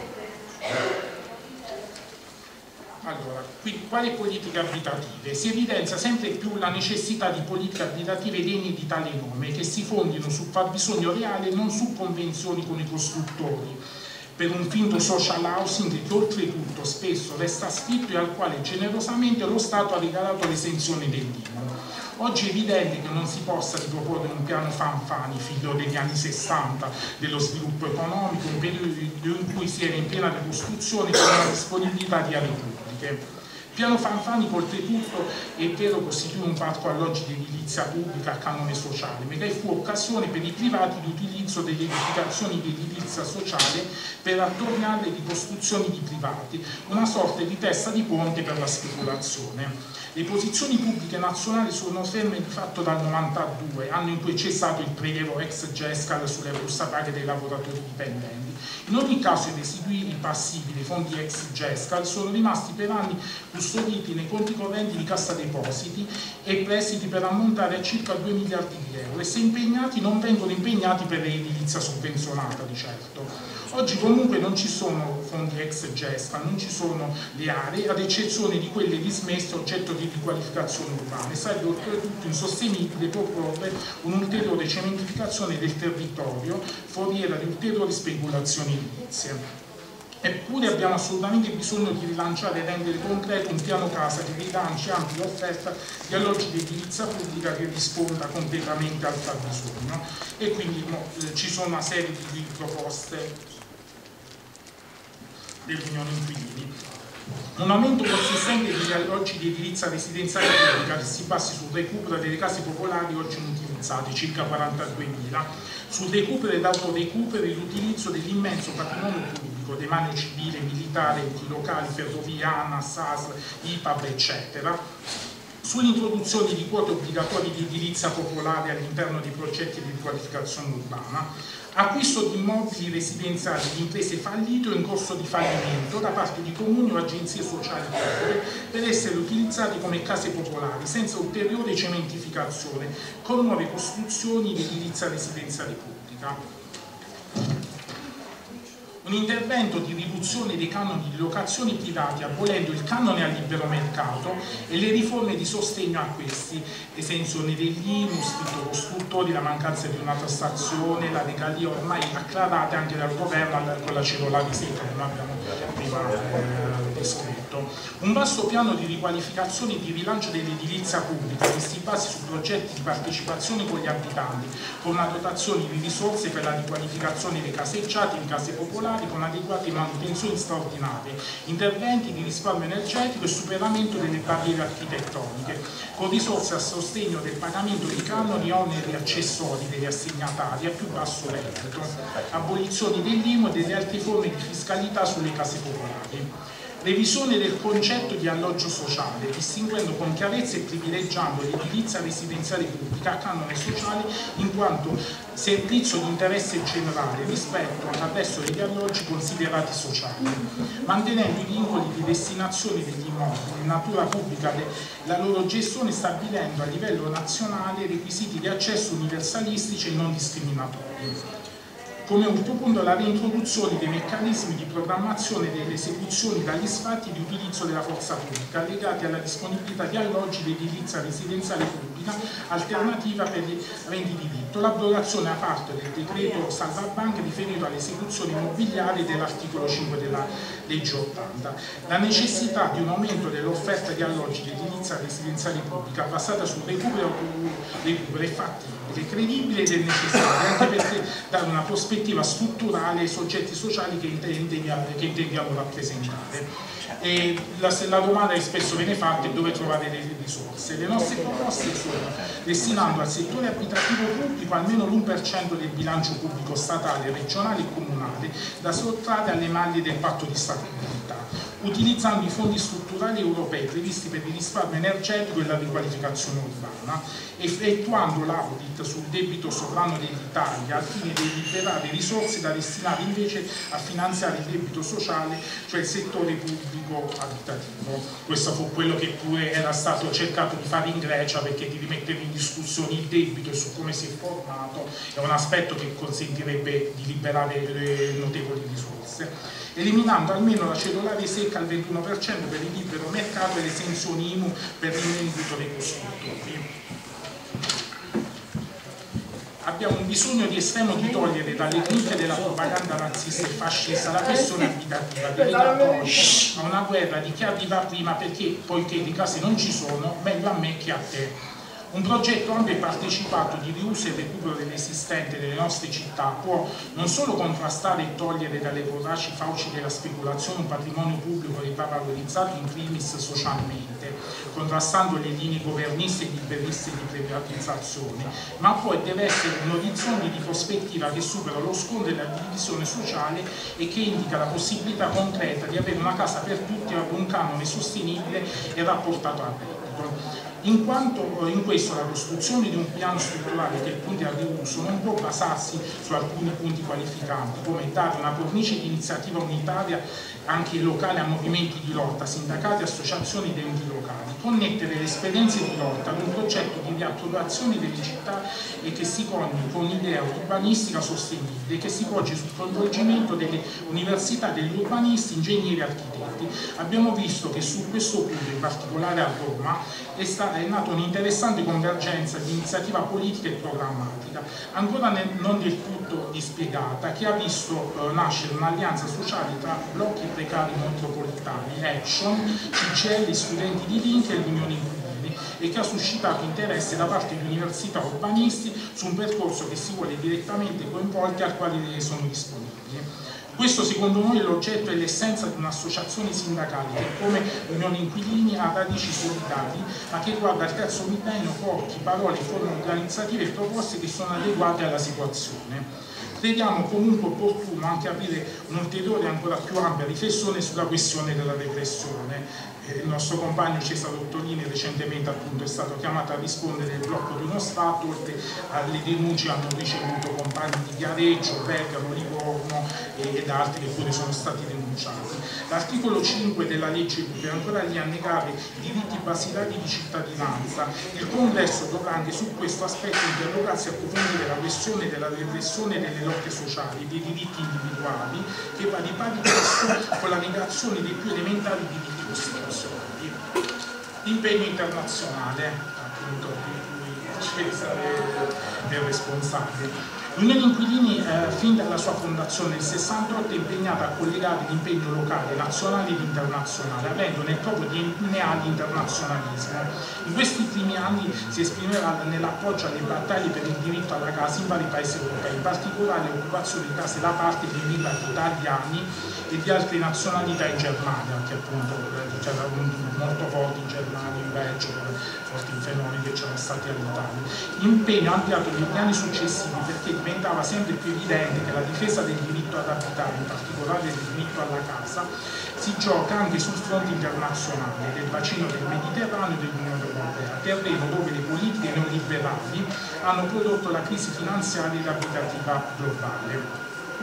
Speaker 3: Allora, quindi quali politiche abitative? Si evidenzia sempre più la necessità di politiche abitative degne di tale nome, che si fondino sul fabbisogno reale e non su convenzioni con i costruttori, per un finto social housing che oltretutto spesso resta scritto e al quale generosamente lo Stato ha regalato l'esenzione dell'I M U. Oggi è evidente che non si possa riproporre un piano Fanfani, figlio degli anni sessanta, dello sviluppo economico, un periodo in cui si era in piena ricostruzione con una disponibilità di aree pubbliche. Il piano Fanfani, oltretutto, è vero, costituì un parco alloggi di edilizia pubblica a canone sociale, ma che fu occasione per i privati di utilizzo delle edificazioni di edilizia sociale per attorniare le costruzioni di privati, una sorta di testa di ponte per la speculazione. Le posizioni pubbliche nazionali sono ferme di fatto dal novantadue, anno in cui c'è stato il prelievo ex Gescal sulle buste paga dei lavoratori dipendenti. In ogni caso i residui passivi dei fondi ex Gescal sono rimasti per anni custoditi nei conti correnti di Cassa Depositi e prestiti per ammontare a circa due miliardi di euro e se impegnati non vengono impegnati per l'edilizia sovvenzionata di certo. Oggi comunque non ci sono fondi ex Gescal, non ci sono le aree, ad eccezione di quelle dismesse oggetto di riqualificazione urbana, e sarebbe oltretutto insostenibile proporre un'ulteriore cementificazione del territorio, foriera di ulteriori speculazioni edilizie. Eppure abbiamo assolutamente bisogno di rilanciare e rendere concreto un piano casa che rilanci ampia offerta di alloggi di edilizia pubblica che risponda concretamente al fabbisogno, e quindi no, eh, ci sono una serie di proposte dell'Unione Inquilini. Un aumento consistente degli alloggi di edilizia residenziale pubblica che si basi sul recupero delle case popolari oggi inutilizzate, circa quarantaduemila, sul recupero ed autorecupero e l'utilizzo dell'immenso patrimonio pubblico, demanio civile, militare, enti locali, ferrovia, ANAS, A S L, I P A B, eccetera, sull'introduzione di quote obbligatorie di edilizia popolare all'interno dei progetti di riqualificazione urbana, acquisto di immobili residenziali di imprese fallite o in corso di fallimento da parte di comuni o agenzie sociali per essere utilizzati come case popolari senza ulteriore cementificazione, con nuove costruzioni di edilizia residenziale pubblica. un intervento di riduzione dei canoni di locazione privati abolendo il canone al libero mercato e le riforme di sostegno a questi, esenzione degli I M U, scritto costruttori, la mancanza di una tassazione, la regalia ormai acclarate anche dal governo con la cedolare secca, come abbiamo prima eh, descritto. Un vasto piano di riqualificazione e di rilancio dell'edilizia pubblica che si basi su progetti di partecipazione con gli abitanti, con una dotazione di risorse per la riqualificazione dei caseggiati in case popolari con adeguate manutenzioni straordinarie, interventi di risparmio energetico e superamento delle barriere architettoniche, con risorse a sostegno del pagamento di canoni e oneri accessori degli assegnatari a più basso reddito, abolizione dell'I M U e delle altre forme di fiscalità sulle case popolari. Revisione del concetto di alloggio sociale, distinguendo con chiarezza e privilegiando l'edilizia residenziale pubblica a canone sociale in quanto servizio di interesse generale rispetto al resto degli alloggi considerati sociali, mantenendo i vincoli di destinazione degli immobili in natura pubblica la loro gestione, stabilendo a livello nazionale requisiti di accesso universalistici e non discriminatori. Come ultimo punto la reintroduzione dei meccanismi di programmazione delle esecuzioni dagli sfratti di utilizzo della forza pubblica legati alla disponibilità di alloggi di edilizia residenziale pubblica alternativa per gli aventi diritto, l'abrogazione a parte del decreto salvabanche riferito all'esecuzione immobiliare dell'articolo cinque della legge ottanta, la necessità di un aumento dell'offerta di alloggi di edilizia residenziale pubblica basata sul recupero, recupero fattibile, credibile ed necessario, anche perché dare una prospettiva strutturale ai soggetti sociali che intendiamo, che intendiamo rappresentare. E la, la domanda che spesso viene fatta è dove trovare le risorse. Le nostre proposte sono destinando al settore abitativo pubblico almeno l'uno per cento del bilancio pubblico statale, regionale e comunale da sottrarre alle maglie del patto di stabilità, utilizzando i fondi strutturali europei previsti per il risparmio energetico e la riqualificazione urbana, effettuando l'audit sul debito sovrano dell'Italia al fine di liberare risorse da destinare invece a finanziare il debito sociale, cioè il settore pubblico abitativo. Questo fu quello che pure era stato cercato di fare in Grecia, perché di rimettere in discussione il debito e su come si è formato è un aspetto che consentirebbe di liberare notevoli risorse, eliminando almeno la cedolare secca al ventuno per cento per il libero mercato e le esenzioni I M U per l'invenduto dei costruttori. Abbiamo un bisogno di estremo di togliere dalle cricche della propaganda razzista e fascista la questione abitativa, di venire poi a una guerra di chi arriva prima, perché poiché le case non ci sono, meglio a me che a te. Un progetto ampio e partecipato di riuso e recupero dell'esistente delle nostre città può non solo contrastare e togliere dalle voraci fauci della speculazione un patrimonio pubblico che va valorizzato in primis socialmente, contrastando le linee governiste e liberiste di privatizzazione, ma poi deve essere un orizzonte di prospettiva che supera lo scontro e la divisione sociale e che indica la possibilità concreta di avere una casa per tutti ad un canone sostenibile e rapportato al reddito. In quanto in questo la costruzione di un piano strutturale che punti al riuso non può basarsi su alcuni punti qualificanti, come dare una cornice di iniziativa unitaria anche locale a movimenti di lotta, sindacati, associazioni ed enti locali, connettere le esperienze di lotta ad un progetto di riappropriazione delle città e che si coni con un'idea urbanistica sostenibile che si poggi sul coinvolgimento delle università, degli urbanisti, ingegneri e architetti. Abbiamo visto che su questo punto, in particolare a Roma, è, sta, è nata un'interessante convergenza di iniziativa politica e programmatica, ancora ne, non del tutto dispiegata, che ha visto eh, nascere un'alleanza sociale tra blocchi precari metropolitani, Action, C C L, studenti di Link e l'Unione Inquilini, e che ha suscitato interesse da parte di università e urbanisti su un percorso che si vuole direttamente coinvolti al quale sono disponibili. Questo secondo noi è l'oggetto e l'essenza di un'associazione sindacale che come Unione Inquilini ha radici solidali, ma che guarda al terzo millennio con occhi, parole, forme organizzative e proposte che sono adeguate alla situazione. Crediamo comunque opportuno anche aprire un'ulteriore e ancora più ampia riflessione sulla questione della repressione. Eh, il nostro compagno Cesare Ottolini recentemente appunto è stato chiamato a rispondere del blocco di uno Stato, oltre alle denunce hanno ricevuto compagni di Viareggio, Bergamo, Livorno e, ed altri che pure sono stati denunciati. L'articolo cinque della legge è ancora lì a negare diritti basilari di cittadinanza. Il Congresso dovrà anche su questo aspetto interrogarsi e approfondire la questione della repressione delle lotte sociali, dei diritti individuali, che va di pari passo con la negazione dei più elementari diritti costituzionali. L'impegno internazionale, appunto, di cui Cesare è responsabile. L'Unione Inquilini, eh, fin dalla sua fondazione nel sessantotto, è impegnata a collegare l'impegno locale, nazionale ed internazionale, avendo nel proprio D N A l'internazionalismo. In questi primi anni si esprimeva nell'appoggio alle battaglie per il diritto alla casa in vari paesi europei, in particolare l'occupazione di case da parte di immigrati italiani e di altre nazionalità in Germania, che appunto c'era molto forti in Germania, in Belgio, forti fenomeni che c'erano stati all'Italia. L'impegno ampliato negli anni successivi perché diventava sempre più evidente che la difesa del diritto ad abitare, in particolare del diritto alla casa, si gioca anche sul fronte internazionale del bacino del Mediterraneo e dell'Unione Europea, terreno dove le politiche neoliberali hanno prodotto la crisi finanziaria ed abitativa globale.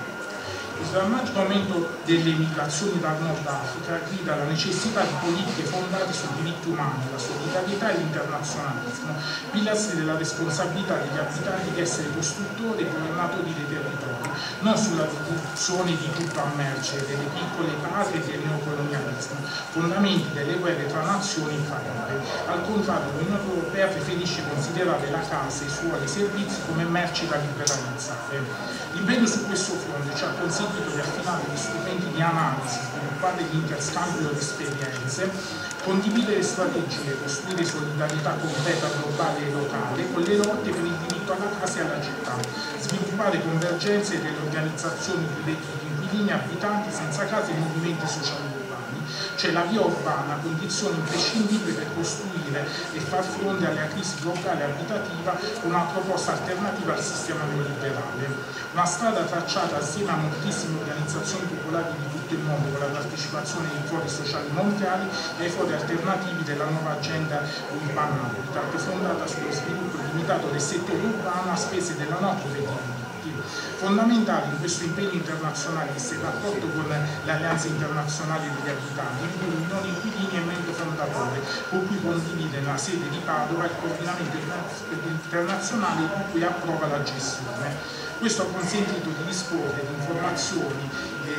Speaker 3: Il drammatico aumento delle migrazioni dal Nord Africa grida la necessità di politiche fondate sui diritti umani, la solidarietà e l'internazionalismo, pilastri della responsabilità degli abitanti di essere costruttori e governatori dei territori, non sulla riduzione di tutto a merce, delle piccole patrie e del neocolonialismo, fondamenti delle guerre tra nazioni infallibili. Al contrario, l'Unione Europea preferisce considerare la casa, i suoi servizi come merci da liberalizzare. L'impegno su questo fronte ci ha consentito di affinare gli strumenti di analisi, sviluppare l'interscambio di esperienze, condividere strategie, costruire solidarietà concreta globale e locale con le lotte per il diritto alla casa e alla città, sviluppare convergenze delle organizzazioni di redditi inquilini, abitanti senza casa e movimenti sociali urbani, cioè la via urbana, condizione imprescindibile per costruire e far fronte alla crisi globale abitativa con una proposta alternativa al sistema neoliberale. Una strada tracciata assieme a moltissime organizzazioni popolari di tutto il mondo con la partecipazione ai fori sociali mondiali e ai fori alternativi della nuova agenda urbana habitat, fondata sullo sviluppo limitato del settore urbano a spese della natura e dei diritti. Fondamentale in questo impegno internazionale è il rapporto con l'Alleanza Internazionale degli Abitanti, in cui l'Unione Inquilini è membro fondatore, con cui condivide nella sede di Padova il coordinamento internazionale di cui approva la gestione. Questo ha consentito di disporre di informazioni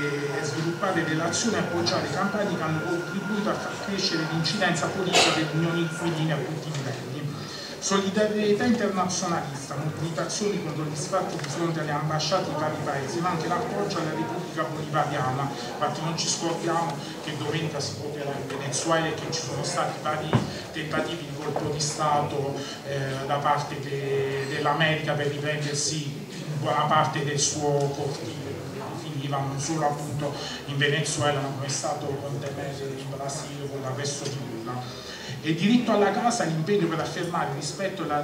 Speaker 3: e sviluppare relazioni e appoggiare campagne che hanno contribuito a far crescere l'incidenza politica dell'Unione Inquilini a tutti i livelli. Solidarietà internazionalista, mobilitazioni contro gli sfratti di fronte alle ambasciate di vari paesi, ma anche l'appoggio alla Repubblica Bolivariana. Infatti non ci scordiamo che domenica si voterà in Venezuela e che ci sono stati vari tentativi di colpo di Stato eh, da parte de, dell'America per riprendersi buona parte del suo cortile, finiva non solo appunto in Venezuela, ma come è stato con Temer in Brasile con l'arresto di Lula. E diritto alla casa, l'impegno per affermare rispetto alla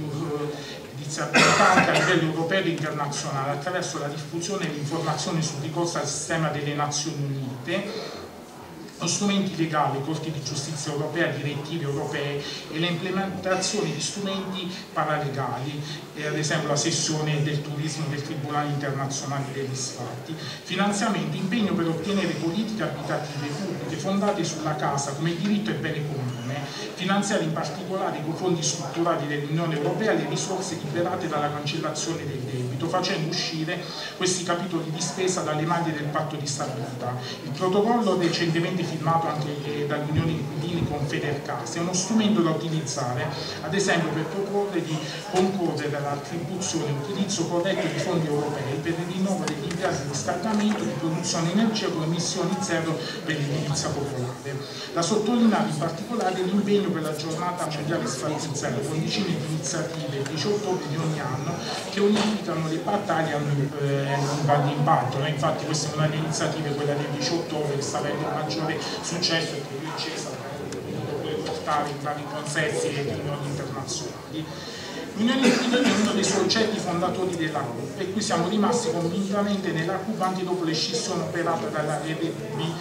Speaker 3: giurisdiziabilità anche a livello europeo e internazionale attraverso la diffusione e l'informazione sul ricorso al sistema delle Nazioni Unite, strumenti legali, corti di giustizia europea, direttive europee e l'implementazione di strumenti paralegali, e ad esempio la sessione del turismo del Tribunale Internazionale degli Sfratti, finanziamento, impegno per ottenere politiche abitative pubbliche fondate sulla casa come diritto e bene comune, finanziare in particolare con fondi strutturali dell'Unione Europea le risorse liberate dalla cancellazione del debito, facendo uscire questi capitoli di spesa dalle maglie del patto di stabilità. Il protocollo recentemente firmato anche dall'Unione Inquilini con Federcasa è uno strumento da utilizzare, ad esempio per proporre di concorrere all'attribuzione e utilizzo corretto di fondi europei per il rinnovo degli impianti di riscaldamento di produzione energia con emissioni zero per l'edilizia popolare. Da sottolineare in particolare l'impegno per la giornata mondiale sfratti zero con decine di iniziative il dieci ottobre di ogni anno che unificano le battaglie e hanno eh, un grande impatto. Noi, infatti questa è una delle iniziative, quella del dieci ottobre, che sta avendo un maggiore successo e che lui Cesare vuole portare in vari consessi e riunioni internazionali. L'Unione Inquilini è uno dei soggetti fondatori della C U P e qui siamo rimasti convintamente nella C U P anche dopo l'escissione operata dalla R D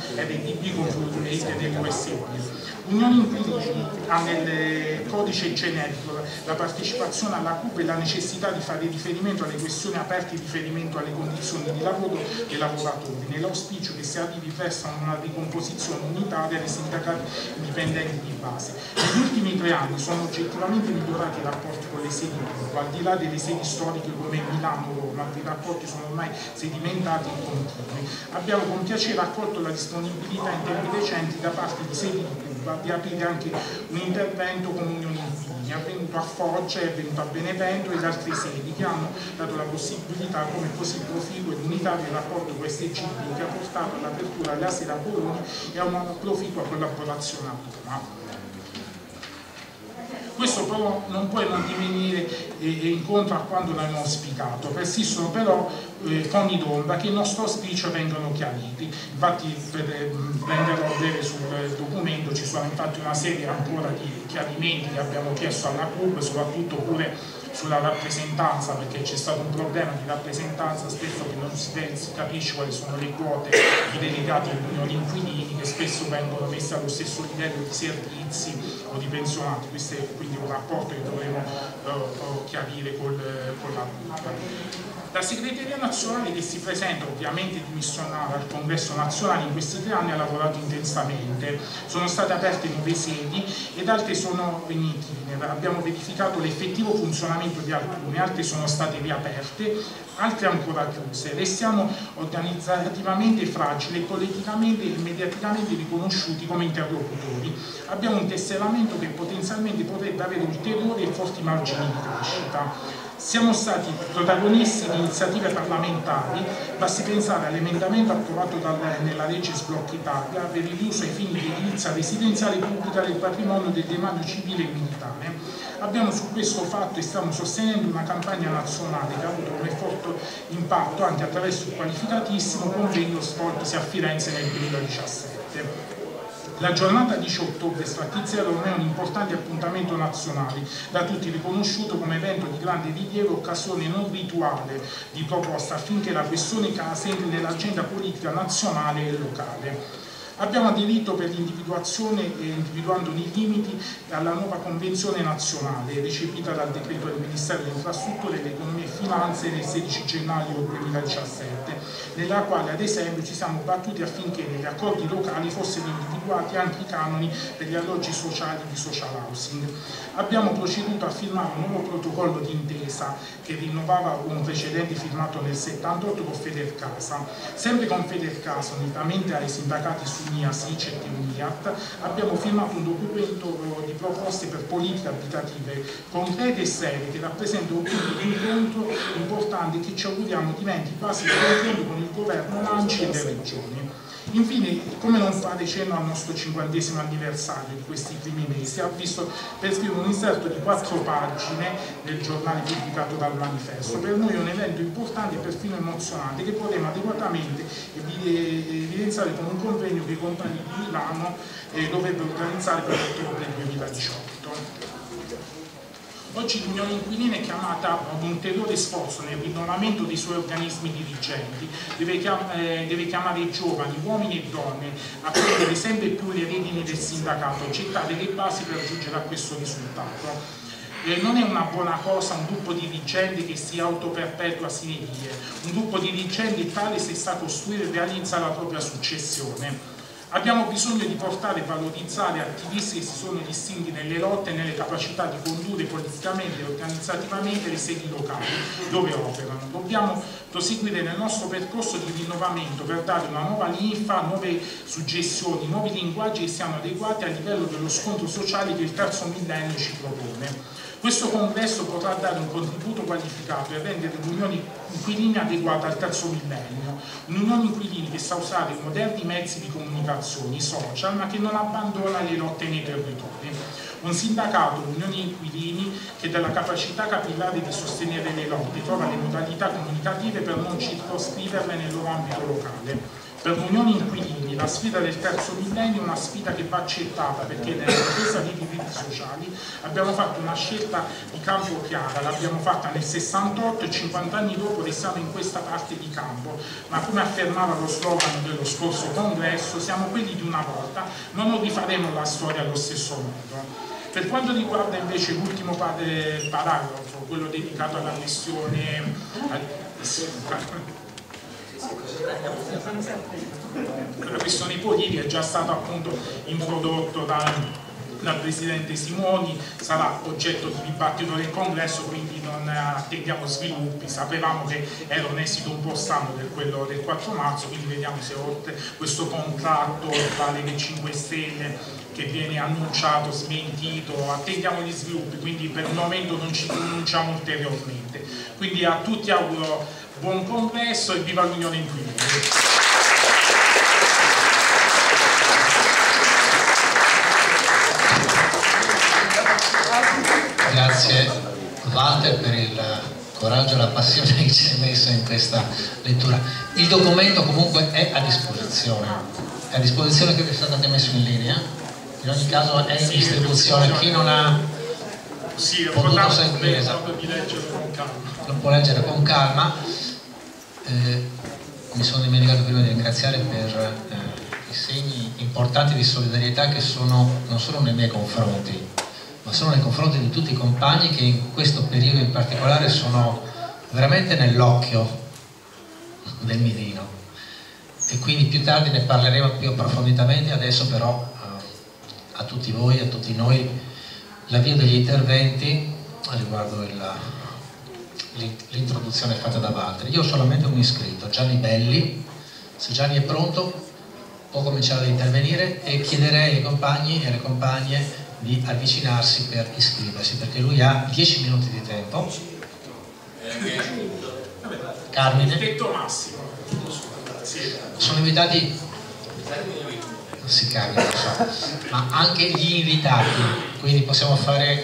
Speaker 3: B con Fluidate dell'U S B. L'Unione Inquilini ha nel codice generico la partecipazione alla C U P e la necessità di fare riferimento alle questioni aperte in riferimento alle condizioni di lavoro dei lavoratori, nell'auspicio che si arrivi verso una ricomposizione unitaria dei sindacati indipendenti di base. Negli ultimi tre anni sono oggettivamente migliorati i rapporti con le sedi curva, al di là delle sedi storiche come Milano o Roma, i rapporti sono ormai sedimentati e continui. Abbiamo con piacere accolto la disponibilità in tempi recenti da parte di sedi di curva di aprire anche un intervento con Unioni Inquilini, è avvenuto a Foggia, è avvenuto a Benevento ed altre sedi che hanno dato la possibilità, come così proficuo ed unitario rapporto con queste G B, che ha portato all'apertura della sede a Bologna e a una proficua collaborazione a Roma. Questo però non può non divenire eh, incontro a quanto noi abbiamo auspicato. Persistono però eh, foni d'ombra che il nostro auspicio vengano chiariti. Infatti per eh, renderlo breve sul eh, documento ci sono infatti una serie ancora di chiarimenti che abbiamo chiesto alla C U B, soprattutto pure sulla rappresentanza, perché c'è stato un problema di rappresentanza spesso che non si, si capisce quali sono le quote di delegati delle unioni inquilini, che spesso vengono messe allo stesso livello di servizi o di pensionati. Questo è quindi un rapporto che dovremo uh, chiarire col, con la C U B. La segreteria nazionale, che si presenta ovviamente dimissionaria al Congresso nazionale, in questi tre anni ha lavorato intensamente, sono state aperte nuove sedi ed altre sono in itinere, abbiamo verificato l'effettivo funzionamento di alcune, altre sono state riaperte, altre ancora chiuse. Restiamo organizzativamente fragili e politicamente e mediaticamente riconosciuti come interlocutori. Abbiamo un tesseramento che potenzialmente potrebbe avere ulteriori e forti margini di crescita. Siamo stati protagonisti di iniziative parlamentari, basti pensare all'emendamento approvato dal, nella legge Sblocca Italia per il riuso ai fini di edilizia residenziale pubblica del patrimonio del demanio civile e militare. Abbiamo su questo fatto e stiamo sostenendo una campagna nazionale che ha avuto un forte impatto anche attraverso il qualificatissimo convegno svoltosi a Firenze nel duemiladiciassette. La giornata dieci ottobre Sfattiziero ormai è un importante appuntamento nazionale, da tutti riconosciuto come evento di grande rilievo e occasione non rituale di proposta affinché la questione casa entri nell'agenda politica nazionale e locale. Abbiamo aderito per l'individuazione e individuando i limiti alla nuova convenzione nazionale recepita dal decreto del Ministero delle Infrastrutture, dell'Economia e Finanze del sedici gennaio duemiladiciassette, nella quale ad esempio ci siamo battuti affinché negli accordi locali fossero individuati anche i canoni per gli alloggi sociali di social housing. Abbiamo proceduto a firmare un nuovo protocollo d'intesa che rinnovava un precedente firmato nel settantotto con Federcasa. Sempre con Federcasa, unitamente ai sindacati su M I A, SICET e UNIAT, abbiamo firmato un documento di proposte per politiche abitative concrete e serie che rappresenta un punto di incontro importante che ci auguriamo diventi base di confronto con il governo, l'A N C I e le regioni. Infine, come non fare cenno al nostro cinquantesimo anniversario di questi primi mesi, ha visto per scrivere un inserto di quattro pagine del giornale pubblicato dal Manifesto. Per noi è un evento importante e perfino emozionante che potremo adeguatamente evidenziare con un convegno che i compagni di Milano eh, dovrebbero organizzare per ottobre duemiladiciotto. Oggi l'Unione Inquilina è chiamata ad un ulteriore sforzo nel rinnovamento dei suoi organismi dirigenti, deve, chiam eh, deve chiamare i giovani, uomini e donne, a prendere sempre più le redini del sindacato e gettare le basi per giungere a questo risultato. Eh, non è una buona cosa un gruppo dirigente che si autoperpetua sine die, un gruppo dirigente tale se sa costruire e realizza la propria successione. Abbiamo bisogno di portare e valorizzare attivisti che si sono distinti nelle lotte e nelle capacità di condurre politicamente e organizzativamente le sedi locali dove operano. Dobbiamo proseguire nel nostro percorso di rinnovamento per dare una nuova linfa, nuove suggestioni, nuovi linguaggi che siano adeguati al livello dello scontro sociale che il terzo millennio ci propone. Questo congresso potrà dare un contributo qualificato e rendere l'Unione Inquilini adeguata al terzo millennio, un'Unione Inquilini che sa usare i moderni mezzi di comunicazione, i social, ma che non abbandona le lotte nei territori. Un sindacato, l'Unione Inquilini, che dà la capacità capillare di sostenere le lotte, trova le modalità comunicative per non circoscriverle nel loro ambito locale. Per l'Unione Inquilini la sfida del terzo millennio è una sfida che va accettata perché nella difesa dei diritti sociali abbiamo fatto una scelta di campo chiara, l'abbiamo fatta nel sessantotto e cinquanta anni dopo restiamo in questa parte di campo, ma come affermava lo slogan dello scorso congresso, siamo quelli di una volta, ma non rifaremo la storia allo stesso modo. Per quanto riguarda invece l'ultimo paragrafo, quello dedicato alla questione la questione politica è già stato appunto introdotto da, dal Presidente Simoni, sarà oggetto di dibattito del Congresso, quindi non attendiamo sviluppi. Sapevamo che era un esito un po' strano del quello del quattro marzo, quindi vediamo se oltre questo contratto tra le cinque Stelle che viene annunciato, smentito, attendiamo gli sviluppi, quindi per il momento non ci pronunciamo ulteriormente. Quindi a tutti auguro buon congresso e viva l'Unione Inquilini.
Speaker 2: Grazie Walter per il coraggio e la passione che ci hai messo in questa lettura. Il documento comunque è a disposizione, è a disposizione, che vi è stato anche messo in linea. In ogni caso è in distribuzione, chi non ha
Speaker 3: sì,
Speaker 2: potuto seguire lo può leggere con calma. Eh, mi sono dimenticato prima di ringraziare per eh, i segni importanti di solidarietà che sono non solo nei miei confronti, ma sono nei confronti di tutti i compagni che in questo periodo in particolare sono veramente nell'occhio del mirino, e quindi più tardi ne parleremo più approfonditamente. Adesso però a tutti voi, a tutti noi, l'avvio degli interventi riguardo l'introduzione fatta da Walter. Io ho solamente un iscritto, Gianni Belli. Se Gianni è pronto può cominciare ad intervenire, e chiederei ai compagni e alle compagne di avvicinarsi per iscriversi, perché lui ha dieci minuti di tempo. Carmine.
Speaker 3: Tetto massimo.
Speaker 2: Sono invitati, si cambia, lo so, ma anche gli invitati, quindi possiamo fare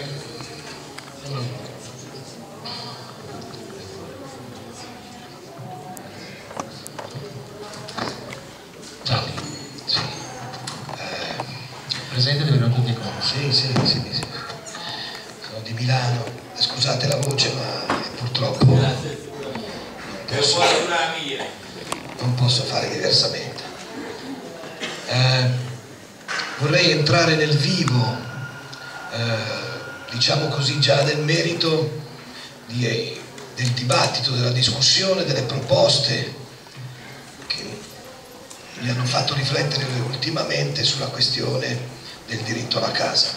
Speaker 2: Gianni, sì. Eh, presente dove non tutti con.
Speaker 4: Sì, sì, sì, sì. Sono di Milano, scusate la voce, ma purtroppo non posso, non posso fare diversamente. Eh, vorrei entrare nel vivo, eh, diciamo così, già nel merito di, eh, del dibattito, della discussione, delle proposte che mi hanno fatto riflettere ultimamente sulla questione del diritto alla casa.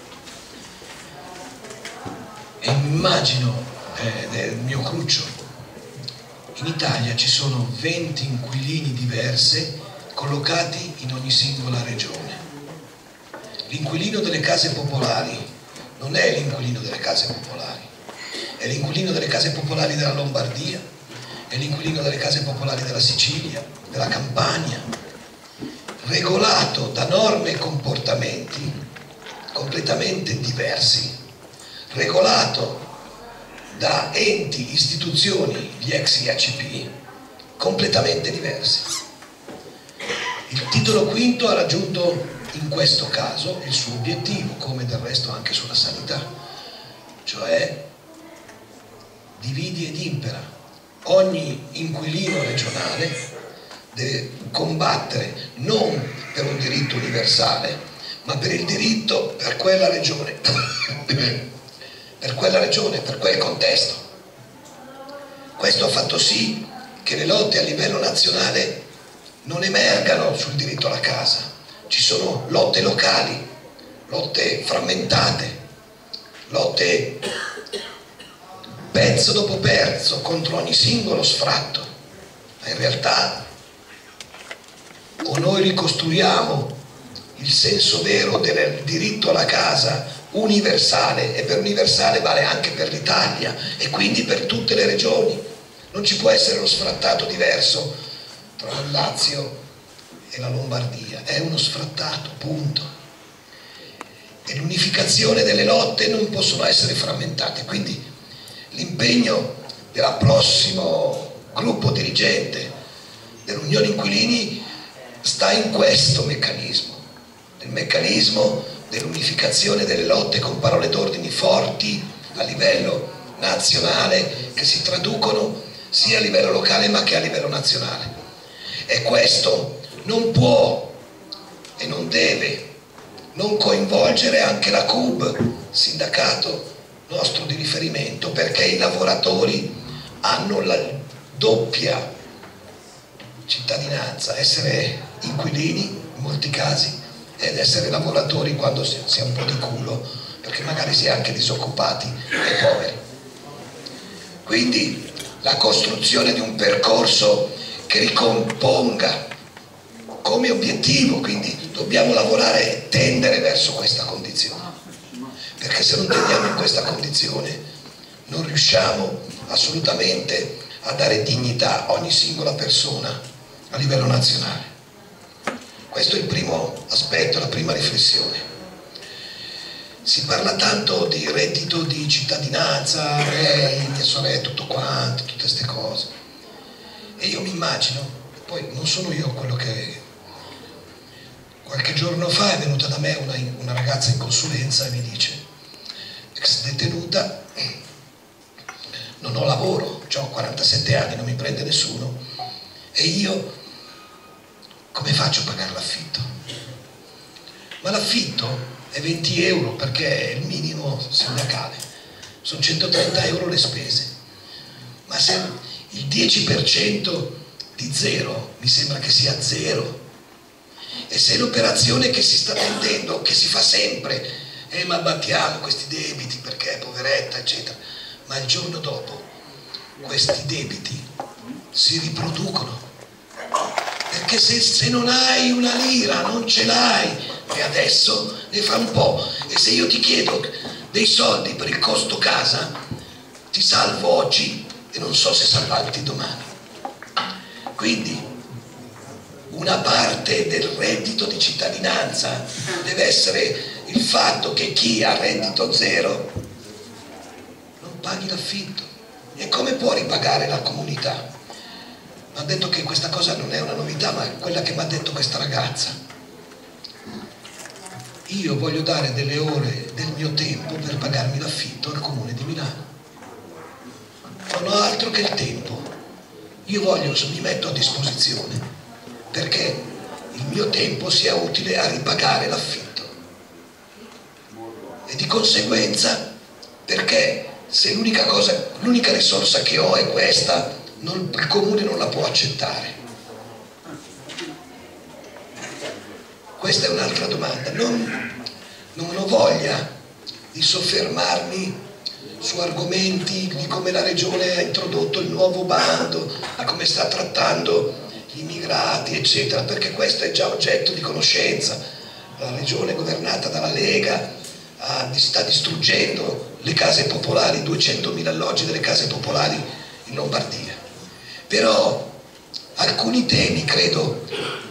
Speaker 4: E immagino, eh, nel mio cruccio, in Italia ci sono venti inquilini diversi collocati in ogni singola regione. L'inquilino delle case popolari non è l'inquilino delle case popolari, è l'inquilino delle case popolari della Lombardia, è l'inquilino delle case popolari della Sicilia, della Campania, regolato da norme e comportamenti completamente diversi, regolato da enti, istituzioni, gli ex I A C P, completamente diversi. Il titolo quinto ha raggiunto in questo caso il suo obiettivo, come del resto anche sulla sanità, cioè dividi ed impera. Ogni inquilino regionale deve combattere non per un diritto universale, ma per il diritto per quella regione, per quella regione, per quel contesto. Questo ha fatto sì che le lotte a livello nazionale non emergano sul diritto alla casa. Ci sono lotte locali, lotte frammentate, lotte pezzo dopo pezzo contro ogni singolo sfratto. Ma in realtà o noi ricostruiamo il senso vero del diritto alla casa universale, e per universale vale anche per l'Italia e quindi per tutte le regioni. Non ci può essere uno sfrattato diverso tra il Lazio e la Lombardia, è uno sfrattato, punto. E l'unificazione delle lotte non possono essere frammentate, quindi l'impegno del prossimo gruppo dirigente dell'Unione Inquilini sta in questo meccanismo, nel meccanismo dell'unificazione delle lotte con parole d'ordine forti a livello nazionale, che si traducono sia a livello locale ma che a livello nazionale. E questo non può e non deve non coinvolgere anche la C U B, sindacato nostro di riferimento, perché i lavoratori hanno la doppia cittadinanza, essere inquilini in molti casi ed essere lavoratori quando si ha un po' di culo, perché magari si è anche disoccupati e poveri. Quindi la costruzione di un percorso che ricomponga come obiettivo, quindi dobbiamo lavorare e tendere verso questa condizione, perché se non tendiamo in questa condizione non riusciamo assolutamente a dare dignità a ogni singola persona a livello nazionale. Questo è il primo aspetto, la prima riflessione. Si parla tanto di reddito di cittadinanza, lei, mia sorella, tutto quanto, tutte queste cose. E io mi immagino, poi non sono io quello che... Qualche giorno fa è venuta da me una, una ragazza in consulenza e mi dice, ex detenuta, non ho lavoro, ho quarantasette anni, non mi prende nessuno, e io come faccio a pagare l'affitto? Ma l'affitto è venti euro perché è il minimo sindacale, sono centotrenta euro le spese, ma se il dieci per cento di zero mi sembra che sia zero, e se l'operazione che si sta tendendo, che si fa sempre, eh ma abbattiamo questi debiti perché poveretta eccetera, ma il giorno dopo questi debiti si riproducono, perché se, se non hai una lira non ce l'hai, e adesso ne fa un po', e se io ti chiedo dei soldi per il costo casa ti salvo oggi e non so se salvarti domani. Quindi una parte del reddito di cittadinanza deve essere il fatto che chi ha reddito zero non paghi l'affitto. E come può ripagare la comunità? Mi ha detto che questa cosa non è una novità, ma è quella che mi ha detto questa ragazza. Io voglio dare delle ore del mio tempo per pagarmi l'affitto al comune di Milano. Non ho altro che il tempo. Io voglio, mi metto a disposizione perché il mio tempo sia utile a ripagare l'affitto. E di conseguenza, perché se l'unica cosa, l'unica risorsa che ho è questa, non, il comune non la può accettare. Questa è un'altra domanda. Non, non ho voglia di soffermarmi su argomenti di come la Regione ha introdotto il nuovo bando, di come sta trattando gli immigrati, eccetera, perché questo è già oggetto di conoscenza. La Regione governata dalla Lega ah, sta distruggendo le case popolari, duecentomila alloggi delle case popolari in Lombardia. Però alcuni temi credo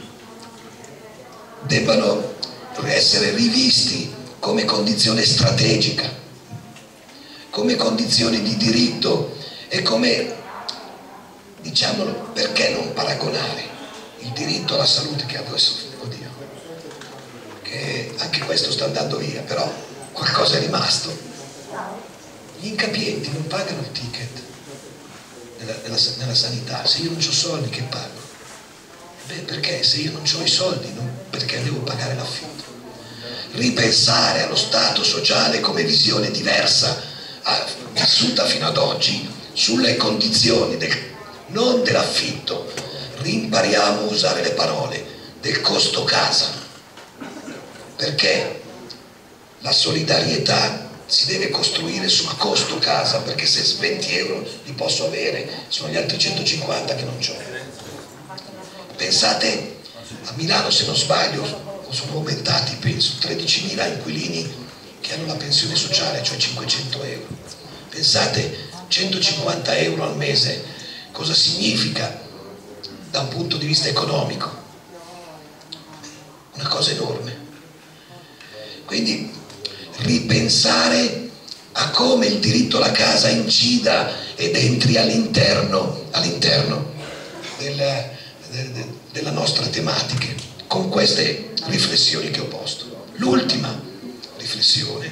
Speaker 4: debbano essere rivisti come condizione strategica, come condizione di diritto e come, diciamolo, perché non paragonare il diritto alla salute che adesso, oddio, che anche questo sta andando via, però qualcosa è rimasto. Gli incapienti non pagano il ticket nella, nella, nella sanità. Se io non ho soldi, che pago? Beh, perché se io non ho i soldi, non, perché devo pagare l'affitto? Ripensare allo stato sociale come visione diversa, ah, vissuta fino ad oggi, sulle condizioni del, non dell'affitto, rimpariamo a usare le parole, del costo casa, perché la solidarietà si deve costruire sul costo casa, perché se venti euro li posso avere, sono gli altri centocinquanta che non ho. Pensate a Milano, se non sbaglio, sono aumentati, penso, tredicimila inquilini che hanno la pensione sociale, cioè cinquecento euro. Pensate, centocinquanta euro al mese, cosa significa da un punto di vista economico? Una cosa enorme. Quindi ripensare a come il diritto alla casa incida ed entri all'interno all'interno del, del, della nostra tematica, con queste riflessioni che ho posto. L'ultima riflessione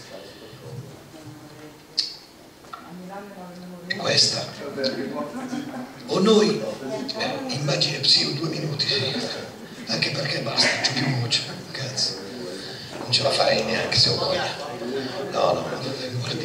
Speaker 4: è questa: o noi eh, immaginiamo, sì, due minuti, sì, anche perché basta, non c'ho più voce, cazzo, non ce la farei neanche se ho voglia. No, no, no, figurati.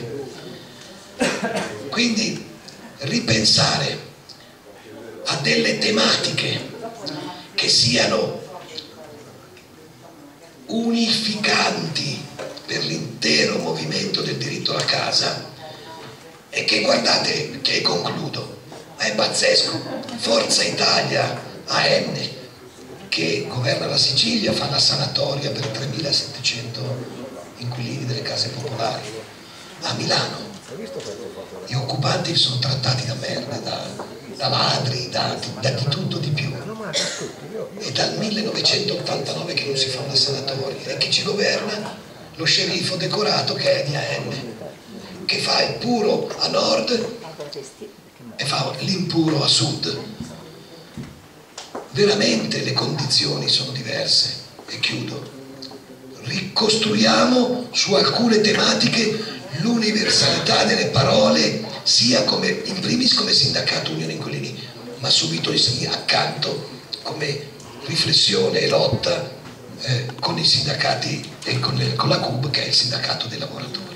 Speaker 4: Quindi ripensare a delle tematiche che siano unificanti per l'intero movimento del diritto alla casa, e che, guardate, che concludo, è pazzesco. Forza Italia, A N, che governa la Sicilia, fa la sanatoria per tremilasettecento inquilini delle case popolari. A Milano gli occupanti sono trattati da merda, da, da ladri, da, da di tutto di più. È dal millenovecentottantanove che non si fa una sanatoria, e chi ci governa? Lo sceriffo decorato che è di A N, che fa il puro a nord e fa l'impuro a sud. Veramente le condizioni sono diverse. E chiudo. Ricostruiamo su alcune tematiche l'universalità delle parole, sia come, in primis come sindacato Unione Inquilini, ma subito accanto come riflessione e lotta eh, con i sindacati e con, le, con la C U B, che è il sindacato dei lavoratori.